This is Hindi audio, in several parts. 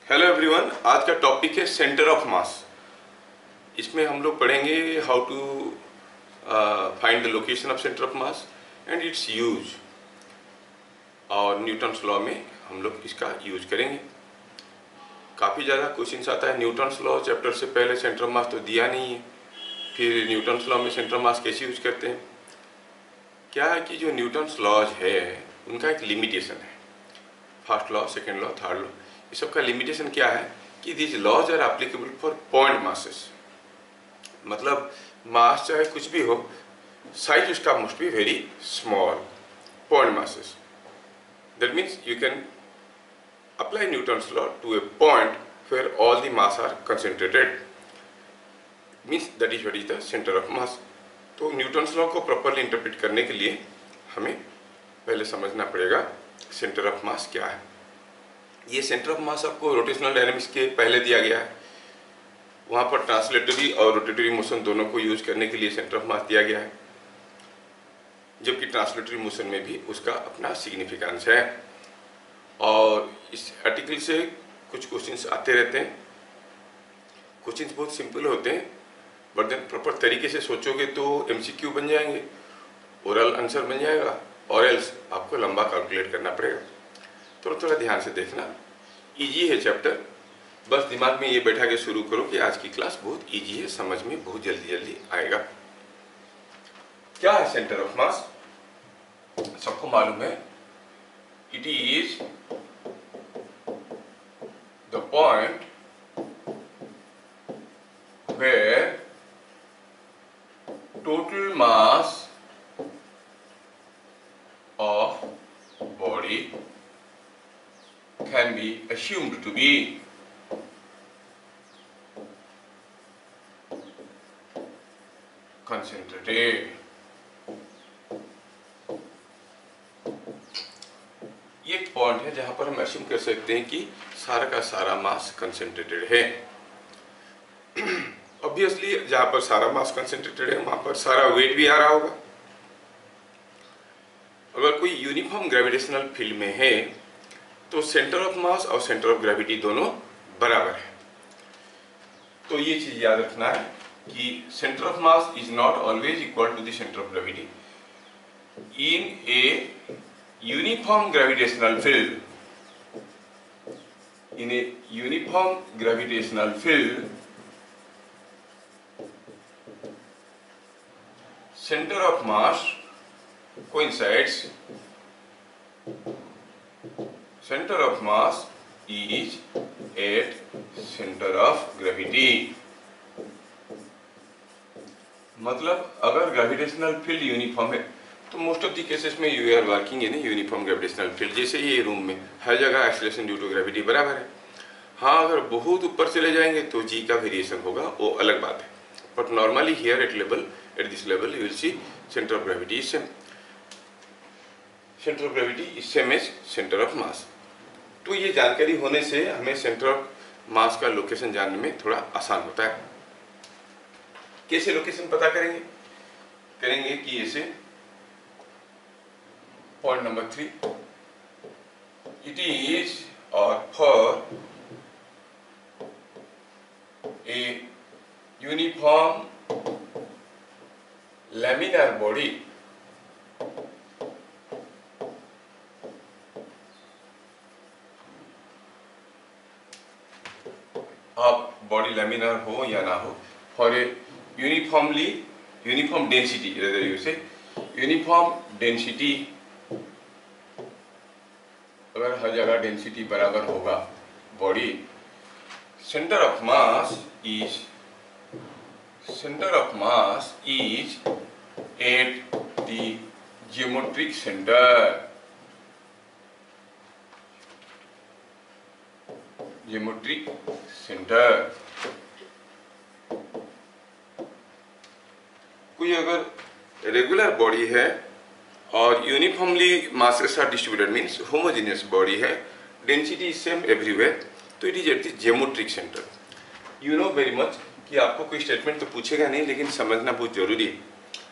हेलो एवरीवन, आज का टॉपिक है सेंटर ऑफ मास। इसमें हम लोग पढ़ेंगे how to find the location of centre of mass and its use, और न्यूटन्स लॉ में हम लोग इसका यूज करेंगे। काफ़ी ज़्यादा क्वेश्चंस आता है न्यूटन्स लॉ चैप्टर से पहले। सेंटर ऑफ मास तो दिया नहीं है, फिर न्यूटन्स लॉ में सेंटर ऑफ मास कैसे यूज करते हैं। क्या है कि जो न्यूटन्स लॉज है उनका एक लिमिटेशन है। First law, second law, third law, ये सब का लिमिटेशन क्या है कि this laws are applicable for point masses. मतलब मास चाहे कुछ भी हो, साइज उसका must be very small, point masses. That means you can apply Newton's law to a point where all the mass are concentrated, means that is what is the centre of mass. तो न्यूटन्स लॉ को प्रॉपरली इंटरप्रेट करने के लिए हमें पहले समझना पड़ेगा सेंटर ऑफ मास क्या है। ये सेंटर ऑफ मास आपको रोटेशनल डायनामिक्स के पहले दिया गया है। वहाँ पर ट्रांसलेटरी और रोटेटरी मोशन दोनों को यूज करने के लिए सेंटर ऑफ मास दिया गया है, जबकि ट्रांसलेटरी मोशन में भी उसका अपना सिग्निफिकेंस है। और इस आर्टिकल से कुछ क्वेश्चंस आते रहते हैं। क्वेश्चंस बहुत सिंपल होते हैं, बट देन प्रॉपर तरीके से सोचोगे तो एमसीक्यू बन जाएंगे, ओरल आंसर बन जाएगा, और एल्स आपको लंबा कैलकुलेट करना पड़ेगा। थोड़ा ध्यान से देखना। इजी है चैप्टर, बस दिमाग में ये बैठा के शुरू करो कि आज की क्लास बहुत इजी है, समझ में बहुत जल्दी आएगा। क्या है सेंटर ऑफ मास? सबको मालूम है, it is the point where total mass of body can be assumed to be concentrated। ये एक पॉइंट है जहां पर हम अस्यूम कर सकते हैं कि सारा का सारा मास कंसेंट्रेटेड है। ऑब्वियसली जहां पर सारा मास कंसेंट्रेटेड है वहां पर सारा वेट भी आ रहा होगा। अगर कोई यूनिफॉर्म ग्रेविटेशनल फील्ड में है तो सेंटर ऑफ मास और सेंटर ऑफ ग्रेविटी दोनों बराबर है। तो ये चीज याद रखना है कि centre of mass is not always equal to the centre of gravity. In a uniform gravitational field, in a uniform gravitational field, centre of mass coincides, center of mass is at center of gravity। मतलब अगर ग्रेविटेशनल फील्ड यूनिफॉर्म है तो मोस्ट ऑफ द केसेस में you are working in uniform gravitational field. जैसे ये रूम में हर जगह एक्सीलरेशन ड्यू टू ग्रेविटी बराबर है। हाँ, अगर बहुत ऊपर चले जाएंगे तो जी का वेरिएशन होगा, वो अलग बात है। But normally here at this level you will see centre of gravity is same. Centre of gravity is same as centre of mass. तो ये जानकारी होने से हमें सेंटर ऑफ मास का लोकेशन जानने में थोड़ा आसान होता है। कैसे लोकेशन पता करेंगे कि ऐसे पॉइंट नंबर 3, इट इज और for a uniform laminar body आप बॉडी लैमिनार हो या ना हो, for a uniform density, rather you say uniform density, अगर हर जगह डेंसिटी बराबर होगा body, centre of mass is at the geometric centre. Geometric centre. कोई अगर रेगुलर बॉडी है और uniformly masses are distributed, means homogeneous body है, डेंसिटी इज सेम एवरीवेयर, तो it is at the geometric centre. You know very much कि आपको कोई स्टेटमेंट तो पूछेगा नहीं, लेकिन समझना बहुत जरूरी है।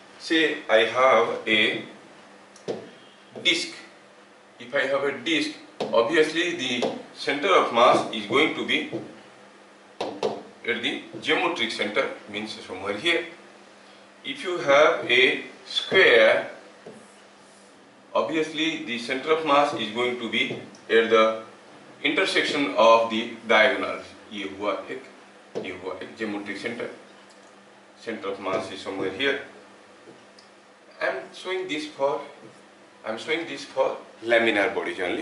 Say I have a disk. If I have a disk obviously the center of mass is going to be at the geometric center, means somewhere here. If you have a square, obviously the center of mass is going to be at the intersection of the diagonals. ये हुआ एक geometric center. Center of mass is somewhere here. I am showing this for laminar bodies only.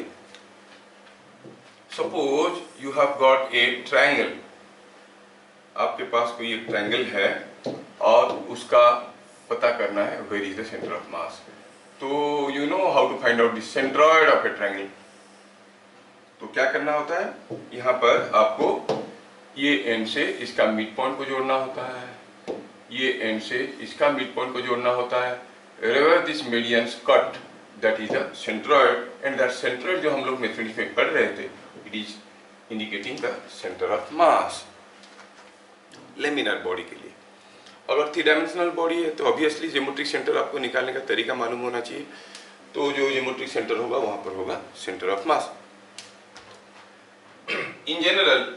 Suppose you have got a triangle. आपके पास कोई एक ट्रायंगल है और उसका पता करना है where is the center of mass. तो you know how to find out the centroid of a triangle. तो क्या करना होता है, यहाँ पर आपको ये एंड से इसका मिड पॉइंट को जोड़ना होता है, ये एंड से इसका मिड पॉइंट को जोड़ना होता है. Wherever this medians cut, that is the centroid, and that centroid जो हम लोग मैथमेटिक्स में पढ़ रहे थे, it is indicating the center of mass. Laminar body के लिए. अगर 3 डायमेंशनल बॉडी है तो ऑब्वियसली ज्योमेट्रिक सेंटर आपको निकालने का तरीका मालूम होना चाहिए. तो जो ज्योमेट्रिक सेंटर होगा वहां पर होगा centre of mass. In general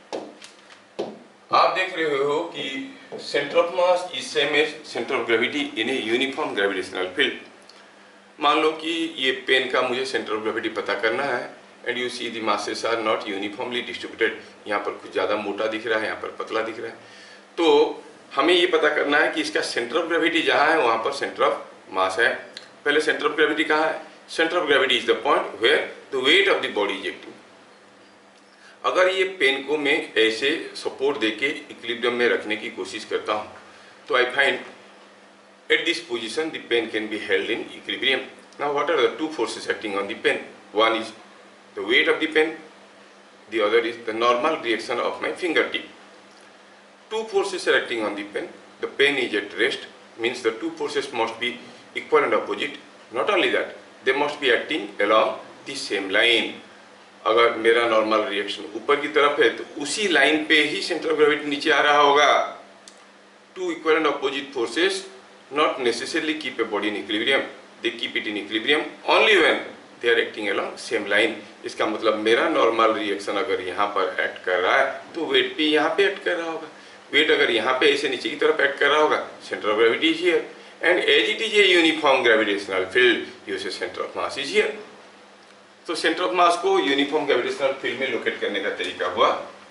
आप देख रहे हो कि centre of mass is same as centre of gravity in a uniform gravitational field. मान लो कि ये पेन का मुझे सेंटर ऑफ ग्रेविटी पता करना है and you see the masses are not uniformly distributed. यहाँ पर कुछ ज़्यादा मोटा दिख रहा है, यहाँ पर पतला दिख रहा है. तो हमें ये पता करना है कि इसका सेंटर ऑफ ग्रेविटी जहाँ है वहाँ पर सेंटर ऑफ मास है. पहले सेंटर ऑफ ग्रेविटी कहाँ है? Centre of gravity is the point where the weight of the body is acting. अगर ये पेन को मैं ऐसे सपोर्ट देके इक्विलिब्रियम में रखने की कोशिश करता हूँ तो I find at this position the pen can be held in equilibrium. Now what are the two forces acting on the pen? One is the weight of the pen, the other is the normal reaction of my fingertip. Two forces are acting on the pen. The pen is at rest, means the two forces must be equal and opposite. Not only that, they must be acting along the same line. अगर मेरा नॉर्मल रिएक्शन ऊपर की तरफ है तो उसी लाइन पे ही सेंटर ऑफ ग्रेविटी नीचे आ रहा होगा. Two equal and opposite forces not necessarily keep a body in equilibrium. They keep it in equilibrium only when they are acting along same line. इसका मतलब मेरा नॉर्मल रिएक्शन अगर यहाँ पर एक्ट कर रहा है तो वेट भी यहाँ पे एक्ट कर रहा होगा. वेट अगर यहाँ पे ऐसे नीचे की तरफ एक्ट कर रहा होगा, centre of gravity is here, and as it is a uniform gravitational field you say centre of mass is here. तो सेंटर ऑफ मास को यूनिफॉर्म ग्रेविटेशनल फील्ड में लोकेट करने का तरीका हुआ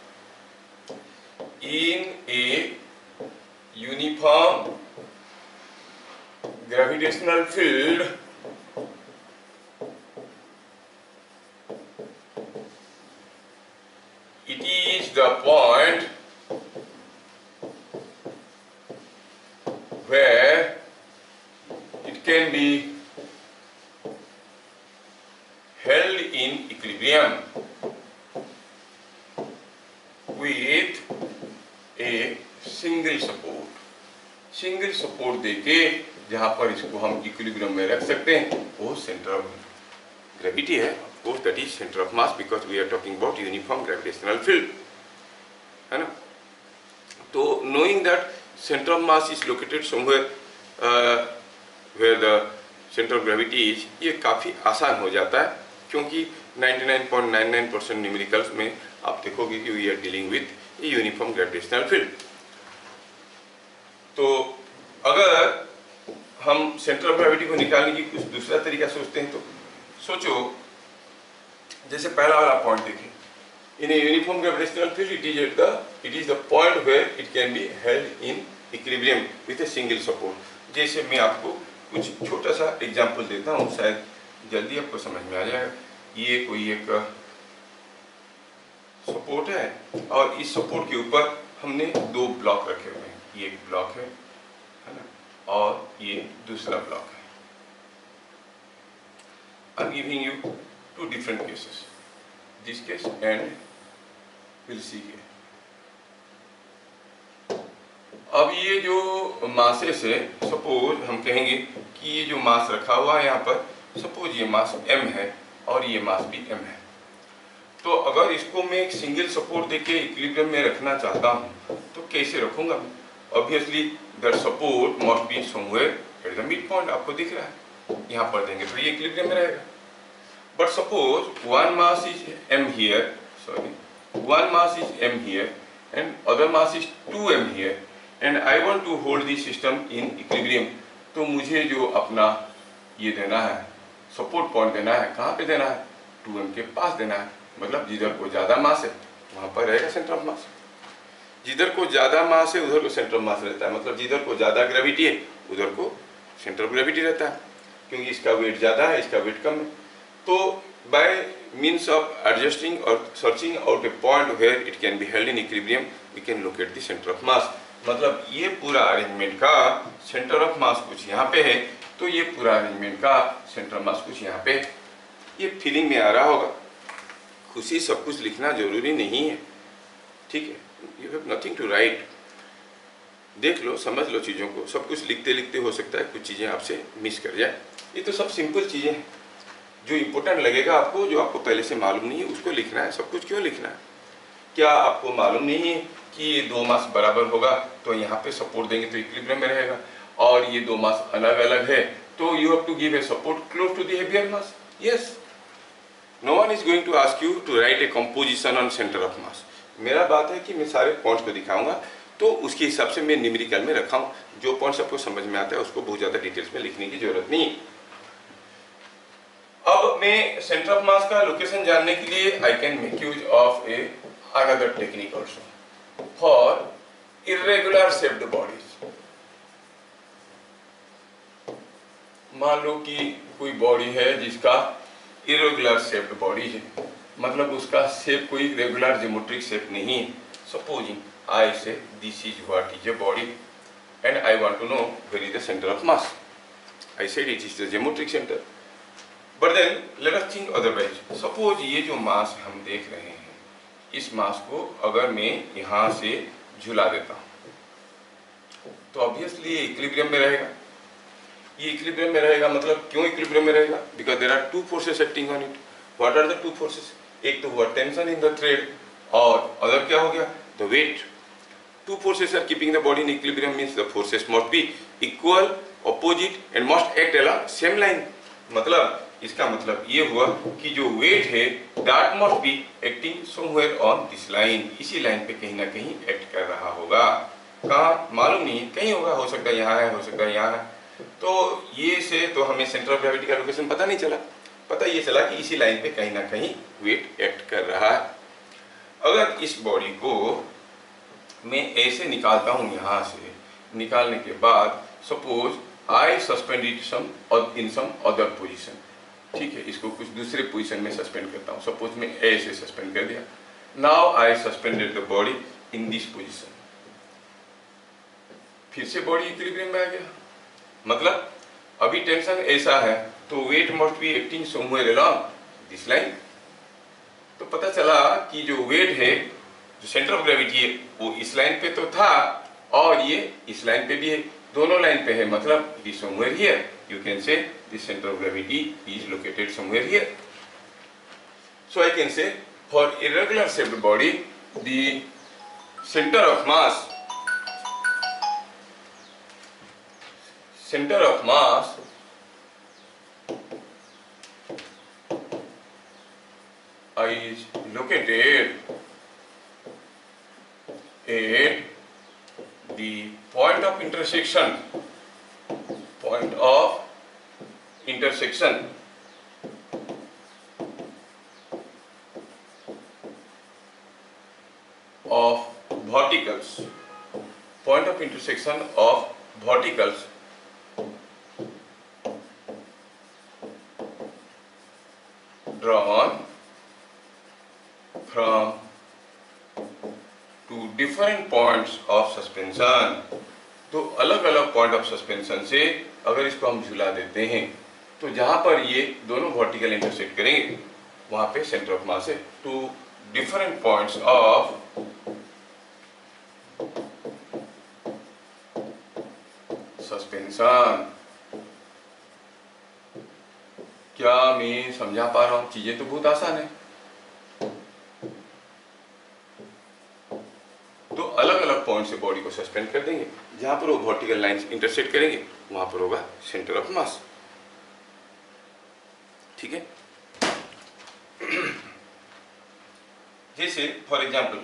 in a uniform gravitational field it is the point where it can be held in equilibrium with a single support. Single support देके जहां पर इसको हम इक्विलिब्रियम में रख सकते हैं वो सेंटर ऑफ ग्रेविटी है. Of course, that is center of mass because we are talking about uniform gravitational field, है ना. तो knowing that center of mass is located somewhere where the center of gravity is, ये काफ़ी आसान हो जाता है क्योंकि 99.99% न्यूमेरिकल्स में आप देखोगे कि we are dealing with a uniform gravitational field. तो अगर हम सेंटर ऑफ ग्रेविटी को निकालने की कुछ दूसरा तरीका सोचते हैं तो सोचो जैसे पहला वाला पॉइंट देखिए, in a uniform gravitational field it is the point where it can be held in equilibrium with a single support. जैसे मैं आपको कुछ छोटा सा एग्जांपल देता हूँ, शायद जल्दी आपको समझ में आ जाएगा. ये कोई एक सपोर्ट है और इस सपोर्ट के ऊपर हमने दो ब्लॉक रखे हुए हैं. ये एक ब्लॉक है ना, और ये दूसरा ब्लॉक है. I am giving you two different cases, this case and we'll see here. अब ये जो मासेस है, सपोज हम कहेंगे कि ये जो मास रखा हुआ है यहाँ पर, सपोज ये मास m है और ये मास भी m है. तो अगर इसको मैं एक सिंगल सपोर्ट देके इक्विलिब्रियम में रखना चाहता हूँ तो कैसे रखूंगा मैं? Obviously that support must be somewhere at the mid point. आपको दिख रहा है, यहाँ पर देंगे तो ये इक्विलिब्रियम में रहेगा. But suppose one mass is m here, sorry, one mass is m here and other mass is 2m here and I want to hold this system in equilibrium. तो मुझे जो अपना ये देना है, सपोर्ट पॉइंट देना है, कहाँ पे देना है? 2m के पास देना है। मतलब जिधर को ज़्यादा मास है वहाँ पर रहेगा सेंटर ऑफ मास, जिधर को ज़्यादा मास है उधर को सेंटर ऑफ मास रहता है। मतलब जिधर को ज़्यादा ग्रेविटी है उधर को सेंटर ऑफ ग्रेविटी रहता है, क्योंकि इसका वेट ज़्यादा है, इसका वेट कम है। तो बाय मीन्स ऑफ एडजस्टिंग और searching out a point where it can be held in equilibrium we can locate the centre of mass. मतलब ये पूरा अरेंजमेंट का सेंटर ऑफ मास कुछ यहाँ पे है, तो ये पूरा अरेंजमेंट का सेंटर ऑफ मास कुछ यहाँ पे है। ये फीलिंग में आ रहा होगा। खुशी सब कुछ लिखना जरूरी नहीं है, ठीक है? You have nothing to write. देख लो, समझ लो चीज़ों को। सब कुछ लिखते लिखते हो सकता है कुछ चीज़ें आपसे मिस कर जाए। ये तो सब सिंपल चीज़ें हैं। जो इम्पोर्टेंट लगेगा आपको, जो आपको पहले से मालूम नहीं है, उसको लिखना है। सब कुछ क्यों लिखना है? क्या आपको मालूम नहीं है कि ये दो मास बराबर होगा तो यहाँ पे सपोर्ट देंगे तो इक्विलिब्रियम में रहेगा, और ये दो मास अलग अलग है तो you have to give a support close to the heavier mass? Yes. No one is going to ask you to write a composition on centre of mass. मेरा बात है कि मैं सारे पॉइंट्स को दिखाऊंगा, तो उसके हिसाब से मैं न्यूमेरिकल में रखा हूँ। जो पॉइंट्स आपको समझ में आता है उसको बहुत ज़्यादा डिटेल्स में लिखने की जरूरत नहीं है। अब मैं सेंटर ऑफ मास का लोकेशन जानने के लिए I can make use of a another technique also for irregular shaped bodies. मान लो कि कोई बॉडी है जिसका इर्रेगुलर शेप्ड बॉडी है, मतलब उसका शेप कोई रेगुलर ज्योमेट्रिक शेप नहीं है। Supposing I say this is what is a body and I want to know where is the center of mass. I said it is the geometric center. But then let us think otherwise. Suppose ये जो मास हम देख रहे हैं, इस मास को अगर मैं यहाँ से झुला देता हूँ तो ऑब्वियसली ये इक्विलिब्रियम में रहेगा। ये इक्विलिब्रियम में रहेगा, मतलब क्यों इक्विलिब्रियम में रहेगा? Because there are two forces acting on it. What are the two forces? एक तो हुआ टेंशन इन द थ्रेड और अदर क्या हो गया? The weight. Two forces are keeping the body in equilibrium means the forces must be equal, opposite and must act along same line. मतलब इसका मतलब ये हुआ कि जो weight है that must be acting somewhere on this line. इसी लाइन पे कहीं ना कहीं एक्ट कर रहा होगा। कहाँ मालूम नहीं, कहीं होगा, हो सकता है यहाँ है, हो सकता है यहाँ है। तो ये से तो हमें सेंटर ऑफ ग्रेविटी का लोकेशन पता नहीं चला। पता ये चला कि इसी लाइन पे कहीं ना कहीं वेट एक्ट कर रहा है। अगर इस बॉडी को मैं ऐसे निकालता हूँ, यहाँ से निकालने के बाद suppose I suspend it in some other position, ठीक है, इसको कुछ दूसरे पोजीशन में सस्पेंड करता हूँ। सपोज मैं ऐसे सस्पेंड कर दिया। Now I suspended the body in this position. फिर से बॉडी इक्विलिब्रियम में आ गया। मतलब अभी टेंशन ऐसा है तो weight must be acting somewhere along this line. तो पता चला कि जो वेट है, जो सेंटर ऑफ ग्रेविटी है, वो इस लाइन पे तो था और ये इस लाइन पे भी है, दोनों लाइन पे है। मतलब it is somewhere here. You can say this centre of gravity is located somewhere here. So I can say for irregular shaped body the centre of mass is located at the point of intersection of verticals, point of intersection of verticals drawn from two different points of suspension। तो अलग अलग पॉइंट ऑफ सस्पेंशन से अगर इसको हम झुला देते हैं तो जहां पर ये दोनों वर्टिकल इंटरसेक्ट करेंगे वहां पे सेंटर ऑफ मास है। Two different points of suspension. क्या मैं समझा पा रहा हूं? चीजें तो बहुत आसान है। तो अलग अलग पॉइंट से बॉडी को सस्पेंड कर देंगे, जहां पर वो वर्टिकल लाइंस इंटरसेक्ट करेंगे वहां पर होगा सेंटर ऑफ मास। ठीक है। जैसे फॉर एग्जाम्पल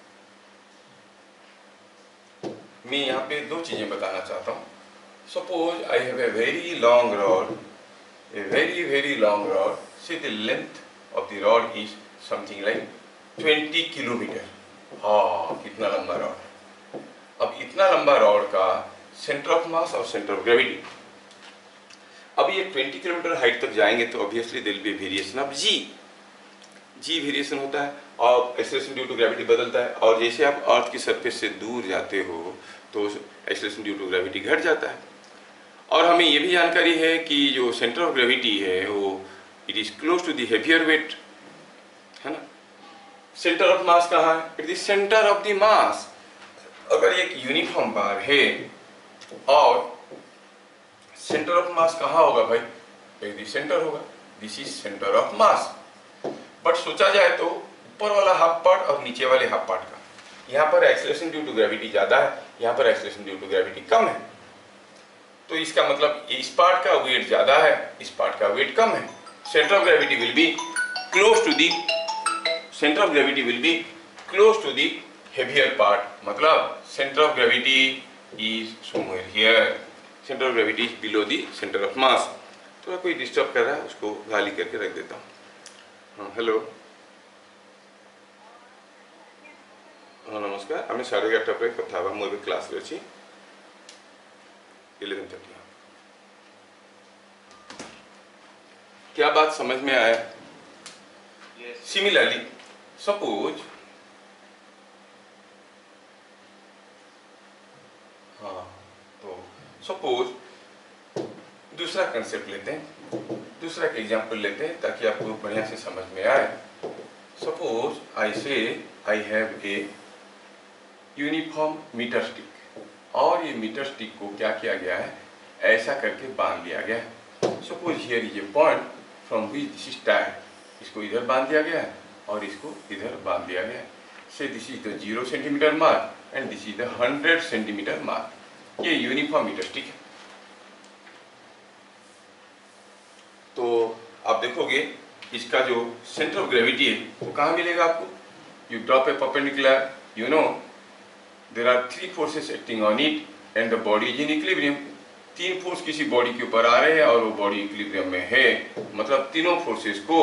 मैं यहाँ पे दो चीजें बताना चाहता हूँ. Suppose I have a very long rod, a very long rod. Say the length of the rod is something like 20 kilometre. हाँ, कितना लंबा रॉड है. अब इतना लंबा रॉड का सेंटर ऑफ मास और सेंटर ऑफ ग्रेविटी, अब ये 20 किलोमीटर हाइट तक जाएंगे तो obviously there will be variation of g variation होता है और एक्सेलरेशन ड्यू टू ग्रेविटी बदलता है. और जैसे आप अर्थ की सरफेस से दूर जाते हो तो एक्सेलरेशन ड्यू टू ग्रेविटी घट जाता है. और हमें ये भी जानकारी है कि जो सेंटर ऑफ ग्रेविटी है वो it is close to the heavier weight, है ना. सेंटर ऑफ मास कहाँ है? It is centre of the mass. अगर एक यूनिफॉर्म बार है और सेंटर ऑफ मास कहाँ होगा भाई? इट सेंटर होगा. This is centre of mass. But सोचा जाए तो ऊपर वाला हाफ पार्ट और नीचे वाले हाफ पार्ट का, यहाँ पर एक्सेलरेशन ड्यू टू ग्रेविटी ज्यादा है, यहाँ पर एक्सेलरेशन ड्यू टू ग्रेविटी कम है. तो इसका मतलब इस पार्ट का वेट ज्यादा है, इस पार्ट का वेट कम है. Centre of gravity will be close to the centre of gravity will be close to the heavier part. मतलब centre of gravity is somewhere here. Centre of gravity is below the centre of mass. तो कोई डिस्टर्ब कर रहा है उसको गाली करके रख देता हूँ. हाँ, हेलो. हाँ, नमस्कार. आम 11:30 पर कथा हवा. मुझे क्लास रे अछि 11:30. क्या बात समझ में आया? सिमिलरली सपोज, हाँ, तो सपोज दूसरा कंसेप्ट लेते हैं, दूसरा एग्जांपल लेते हैं ताकि आपको बढ़िया से समझ में आए. Suppose I say I have a uniform metre stick, और ये मीटर स्टिक को क्या किया गया है? ऐसा करके बांध लिया गया है. Suppose here is a point from which this is tied. इसको इधर बांध दिया गया है और इसको इधर बांध दिया गया है. Say this is the 0 centimetre mark and this is the 100 centimetre mark. ये यूनिफॉर्म मीटर स्टिक है. तो आप देखोगे इसका जो सेंटर ऑफ ग्रेविटी है वो कहाँ मिलेगा आपको? You drop a perpendicular, you know there are 3 forces acting on it and the body is in equilibrium. 3 force किसी बॉडी के ऊपर आ रहे हैं और वो बॉडी इक्विलिब्रियम में है. मतलब तीनों फोर्सेस को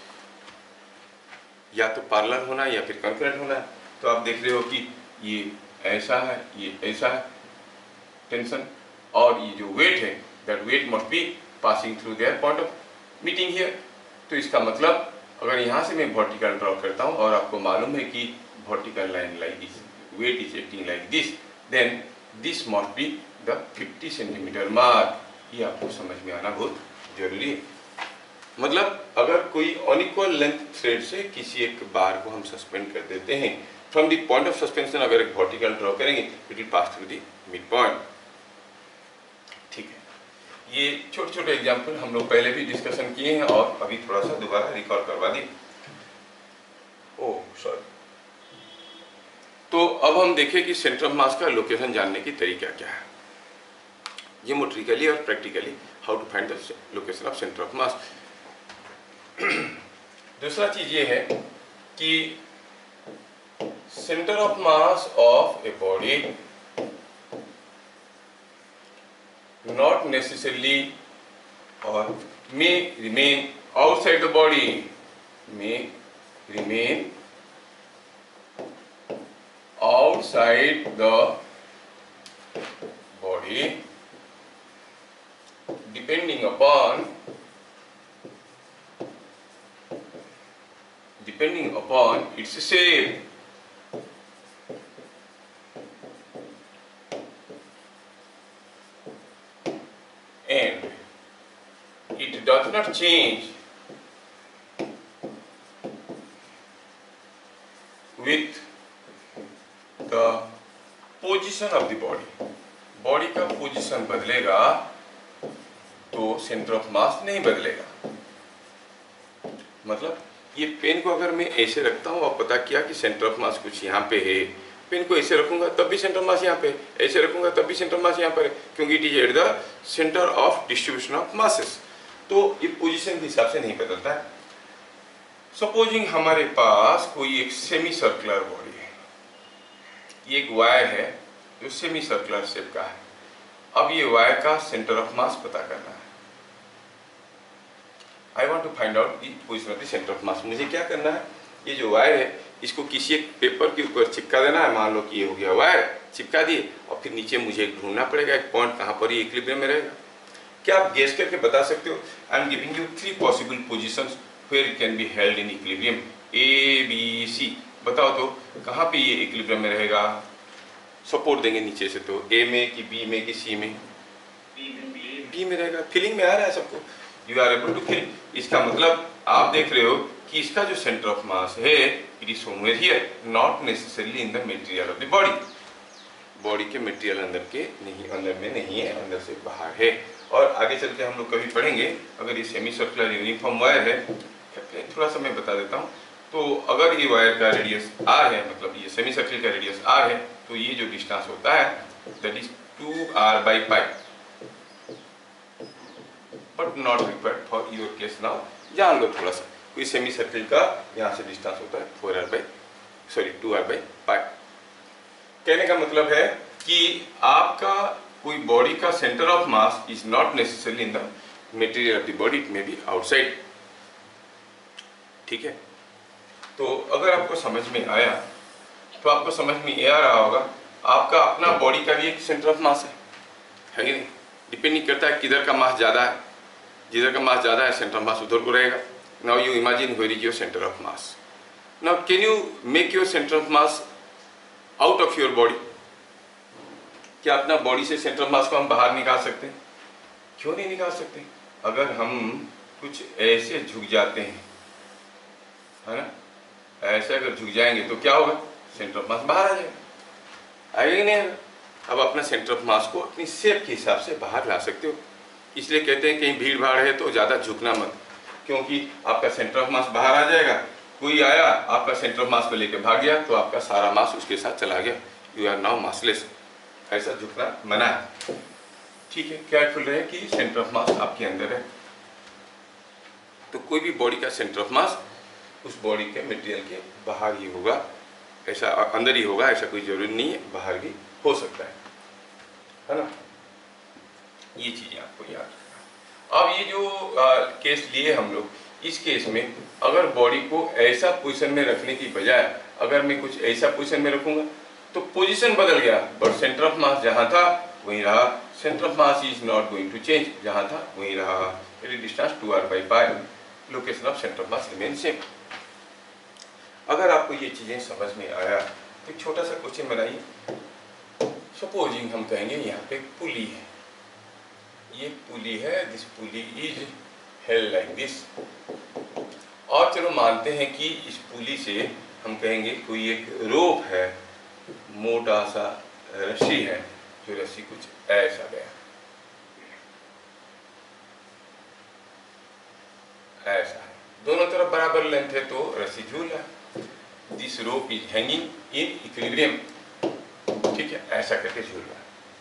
या तो पैरेलल होना या फिर कंकरेंट होना. तो आप देख रहे हो कि ये ऐसा है, ये ऐसा है टेंशन, और ये जो वेट है that weight must be passing through their point of meeting here. तो इसका मतलब अगर यहाँ से मैं वर्टिकल ड्रॉ करता हूँ और आपको मालूम है कि vertical line like this, weight is acting like this, then this must be the 50 centimetre mark. ये आपको समझ में आना बहुत जरूरी है. मतलब अगर कोई अनइक्वल लेंथ थ्रेड से किसी एक बार को हम सस्पेंड कर देते हैं, from the point of suspension अगर एक वर्टिकल ड्रॉ करेंगे it will pass through the mid point. ठीक है. ये छोटे छोटे एग्जांपल हम लोग पहले भी डिस्कशन किए हैं और अभी थोड़ा सा दोबारा रिकॉल करवा दी. Oh sorry. तो अब हम देखें कि सेंटर ऑफ मास का लोकेशन जानने की तरीका क्या है. ज्योमेट्रिकली और practically how to find the location of centre of mass. दूसरा चीज ये है कि centre of mass of a body not necessarily और may remain outside the body, may remain outside the body depending upon its shape. And it does not change with the position of the body. Body का पोजीशन बदलेगा तो सेंटर ऑफ मास नहीं बदलेगा. मतलब ये पेन को अगर मैं ऐसे रखता हूँ और पता किया कि सेंटर ऑफ मास कुछ यहाँ पे है, पेन को ऐसे रखूंगा तब भी सेंटर ऑफ मास यहाँ पे, ऐसे रखूंगा तब भी सेंटर ऑफ मास यहाँ पर है, क्योंकि it is at the centre of distribution of masses. तो ये पोजीशन के हिसाब से नहीं बदलता है. सपोजिंग हमारे पास कोई एक सेमी सर्कुलर बॉडी है, ये एक वायर है जो सेमी सर्कुलर शेप का है। अब ये वायर का सेंटर ऑफ मास पता करना है। I want to find out the position of the centre of mass. मुझे क्या करना है, ये जो वायर है इसको किसी एक पेपर के ऊपर चिपका देना है। मान लो कि ये हो गया वायर, चिपका दिए, और फिर नीचे मुझे ढूंढना पड़ेगा एक पॉइंट कहाँ पर ये इक्विलिब्रियम में रहेगा। क्या आप गेस करके बता सकते हो? I am giving you 3 possible positions where it can be held in equilibrium, A B C. बताओ तो कहाँ पे ये इक्विलिब्रियम में रहेगा? सपोर्ट देंगे नीचे से, तो ए में कि बी में कि सी में? बी में रहेगा। फीलिंग में आ रहा है सबको? You are able to feel. इसका मतलब आप देख रहे हो कि इसका जो सेंटर ऑफ मास है it is somewhere here, not necessarily in the material of the body. Body के मटेरियल अंदर में नहीं है, अंदर से बाहर है। और आगे चल के हम लोग कभी पढ़ेंगे, अगर ये सेमी सर्कुलर यूनिफॉर्म वायर है, थोड़ा सा मैं बता देता हूँ। तो अगर ये वायर का रेडियस r है, मतलब ये सेमी सर्कल का रेडियस r है, तो ये जो डिस्टेंस होता है that is 2r/π, but not required for your case now. जान लो थोड़ा सा, कोई सेमी सर्कल का यहाँ से डिस्टेंस होता है 2r/π। कहने का मतलब है कि आपका कोई बॉडी का centre of mass is not necessarily in the material of the body, it may be outside. ठीक है, तो अगर आपको समझ में आया तो आपको समझ में ये आ रहा होगा आपका अपना बॉडी का भी एक सेंटर ऑफ मास है कि नहीं? डिपेंड नहीं करता है किधर का मास ज़्यादा है, जिधर का मास ज़्यादा है सेंटर ऑफ मास उधर को रहेगा। Now you imagine where is your centre of mass. Now can you make your centre of mass out of your body? क्या अपना बॉडी से सेंटर ऑफ मास को हम बाहर निकाल सकते हैं? क्यों नहीं निकाल सकते? अगर हम कुछ ऐसे झुक जाते हैं, है ना, ऐसे अगर झुक जाएंगे तो क्या होगा? सेंटर ऑफ मास बाहर आ जाएगा, आएगा नहीं आएगा? अब अपना सेंटर ऑफ मास को अपनी शेप के हिसाब से बाहर ला सकते हो। इसलिए कहते हैं कहीं भीड़ भाड़ है तो ज़्यादा झुकना मत, क्योंकि आपका सेंटर ऑफ मास बाहर आ जाएगा। कोई आया आपका सेंटर ऑफ मास को लेकर भाग गया तो आपका सारा मास उसके साथ चला गया, यू आर नाउ मासलेस। ऐसा झुकना मना है। ठीक है, केयरफुल रहे कि सेंटर ऑफ मास आपके अंदर है। तो कोई भी बॉडी का सेंटर ऑफ मास उस बॉडी के मटेरियल के बाहर ही होगा, ऐसा अंदर ही होगा, ऐसा कोई जरूरी नहीं है, बाहर भी हो सकता है ना। ये चीजें आपको याद रखना। अब ये जो केस लिए हम लोग, इस केस में अगर बॉडी को ऐसा पोजीशन में रखने की बजाय अगर मैं कुछ ऐसा पोजीशन में रखूंगा तो पोजीशन बदल गया, बट सेंटर ऑफ मास जहां था वहीं रहा। Centre of mass is not going to change, जहां था वहीं रहा। Distance 2r/π, location of centre of mass remain same. अगर आपको ये चीजें समझ में आया तो एक छोटा सा क्वेश्चन बनाइए। सपोजिंग हम कहेंगे यहाँ पे पुली है, ये पुली है, this pulley is held like this. और चलो मानते हैं कि इस पुली से हम कहेंगे कोई एक रोप है, मोटा सा रस्सी है, जो रस्सी कुछ ऐसा गया, ऐसा है, दोनों तरफ बराबर लेंथ है तो रस्सी झूल रहा है। This rope is hanging in equilibrium, ठीक है, ऐसा करके झूल रहा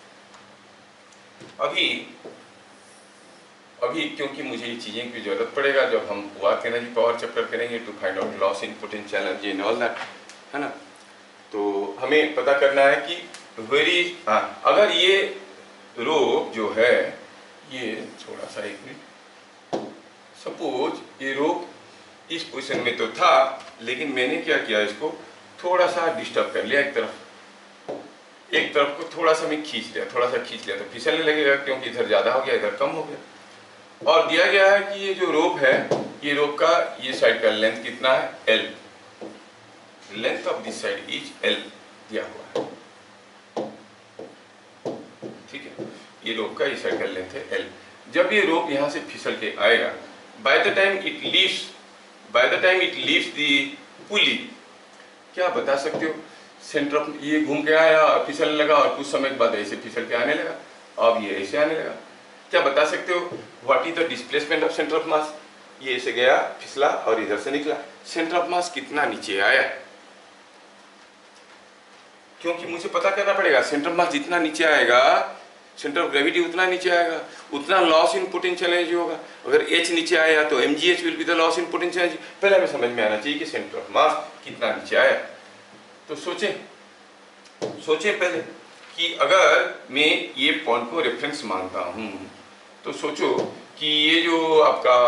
है। अभी क्योंकि मुझे ये चीजें की जरूरत पड़ेगा जब हम वर्क एनर्जी पावर चैप्टर करेंगे to find out loss in potential energy and all that, है ना। तो हमें पता करना है कि अगर ये रोप जो है, ये थोड़ा सा एक मिनट, सपोज ये रोप इस पोजीशन में तो था, लेकिन मैंने क्या किया, इसको थोड़ा सा डिस्टर्ब कर लिया, एक तरफ को थोड़ा सा मैं खींच लिया, थोड़ा सा खींच लिया तो फिसलने लगेगा, क्योंकि इधर ज्यादा हो गया इधर कम हो गया। और दिया गया है कि ये जो रोप है, ये रोप का ये साइड का लेंथ कितना है? L, length of this side is L दिया हुआ है, ठीक है। ये रोप का ये साइड का लेंथ है L। जब ये रोप यहाँ से फिसल के आएगा, by the time it leaves the pulley, क्या बता सकते हो? सेंटर ऑफ ये घूम के आया और फिसलने लगा, और कुछ समय के बाद ऐसे फिसल के आने लगा, अब ये ऐसे आने लगा। क्या बता सकते हो what is the displacement of centre of mass? ये ऐसे गया, फिसला और इधर से निकला, सेंटर ऑफ मास कितना नीचे आया? क्योंकि मुझे पता करना पड़ेगा सेंटर ऑफ मास जितना नीचे आएगा सेंटर ऑफ ग्रेविटी उतना नीचे आएगा, उतना लॉस इन पोटेंशियल एनर्जी होगा। अगर H नीचे आया तो mgh will be the loss in potential energy. पहले हमें समझ में आना चाहिए कि सेंटर ऑफ मास कितना नीचे आया। तो सोचें पहले कि अगर मैं ये पॉइंट को रेफरेंस मानता हूं तो सोचो कि ये जो आपका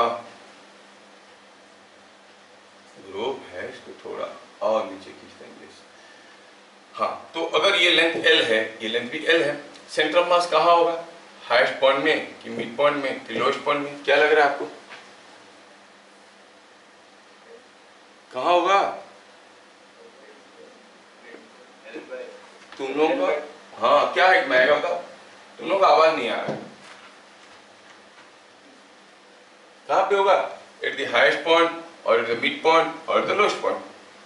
ग्लोब है इसको थोड़ा और नीचे खींच देंगे। हाँ, तो अगर ये लेंथ L है, ये लेंथ भी L है, सेंटर ऑफ मास कहाँ होगा? हाईएस्ट पॉइंट में कि मिड पॉइंट में कि लोएस्ट पॉइंट में? क्या लग रहा है आपको, कहाँ होगा? तुम लोगों का हाँ क्या हाइट में आएगा बताओ? तुम लोगों का आवाज नहीं आ रहा है। कहाँ पे होगा? एट द हाईएस्ट पॉइंट और एट द मिड पॉइंट और the lowest point?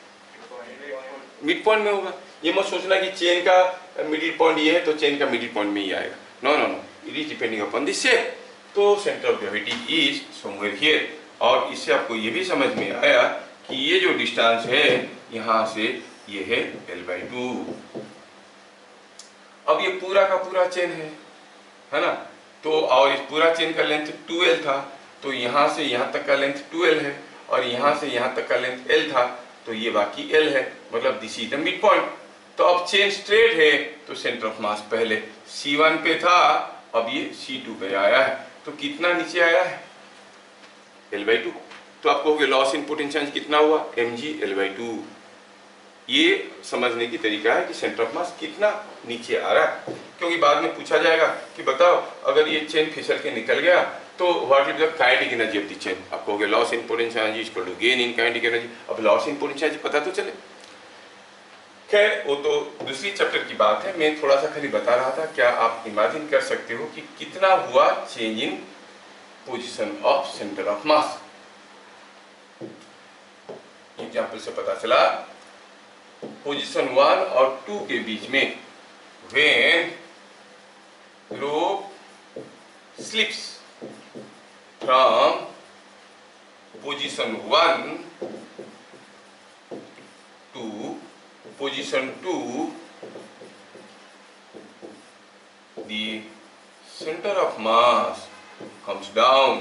Mid point में होगा। ये मत सोचना कि चेन का मिडिल पॉइंट ये है तो चेन का मिडिल पॉइंट में ही आएगा। No no no, it is depending upon the shape. तो centre of gravity is somewhere here. और इससे आपको ये भी समझ में आया कि ये जो डिस्टेंस है यहाँ से ये है L/2। अब ये पूरा का पूरा चेन है ना? तो और इस पूरा चेन का लेंथ 2L था, तो यहाँ से यहाँ तक का लेंथ 2L है और यहाँ से यहाँ तक का लेंथ L था, तो ये बाकी L है, मतलब this is the mid point. तो अब चेन स्ट्रेट है तो सेंटर ऑफ मास पहले C1 पे था, अब ये C2 पे आया है, तो कितना नीचे आया है? L/2। तो आप कहोगे लॉस इन पोटेंशियल कितना हुआ? mg L/2। ये समझने की तरीका है कि सेंटर ऑफ मास कितना नीचे आ रहा है, क्योंकि बाद में पूछा जाएगा कि बताओ अगर ये चेन फिसल के निकल गया तो what is the kinetic energy of the chain? आप कहोगे loss in potential energy equal to gain in kinetic energy. अब लॉस इन पोटेंशियल एनर्जी पता तो चले। खैर वो तो दूसरी चैप्टर की बात है, मैं थोड़ा सा खाली बता रहा था। क्या आप इमेजिन कर सकते हो कि कितना हुआ change in position of centre of mass? Example से पता चला पोजीशन 1 और 2 के बीच में when globe slips from position 1 to position 2, the center of mass comes down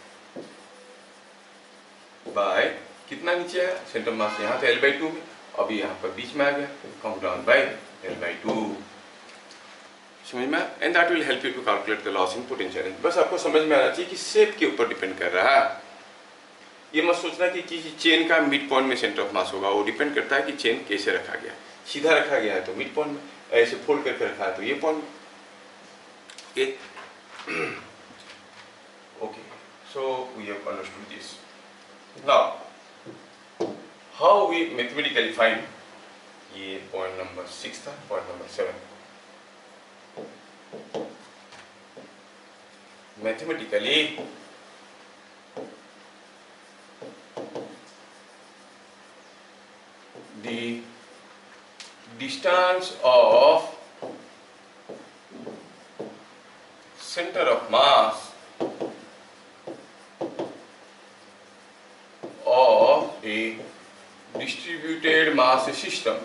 by कितना नीचे है? सेंटर मास यहाँ था L/2 में, अभी यहाँ पर बीच में आ गया, comes down by L/2। समझ में? and that will help you to calculate the loss in potential। बस आपको समझ में आना चाहिए कि शेप के ऊपर डिपेंड कर रहा है। ये मत सोचना कि किसी चेन का मिड पॉइंट में सेंटर ऑफ मास होगा, वो डिपेंड करता है कि चेन कैसे रखा गया है। सीधा रखा गया है तो मिड पॉइंट में, ऐसे फोल्ड करके रखा है तो ये पॉइंट में। Okay okay, so we have understood this. Now how we mathematically find, ये पॉइंट नंबर 6 था। Point number 7, mathematically the distance of center of mass of a distributed mass system,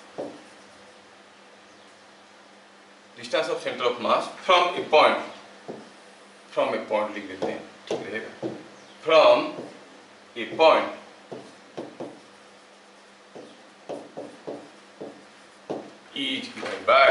distance of center of mass from a point लिख देते हैं, ठीक रहेगा, from a point is given by,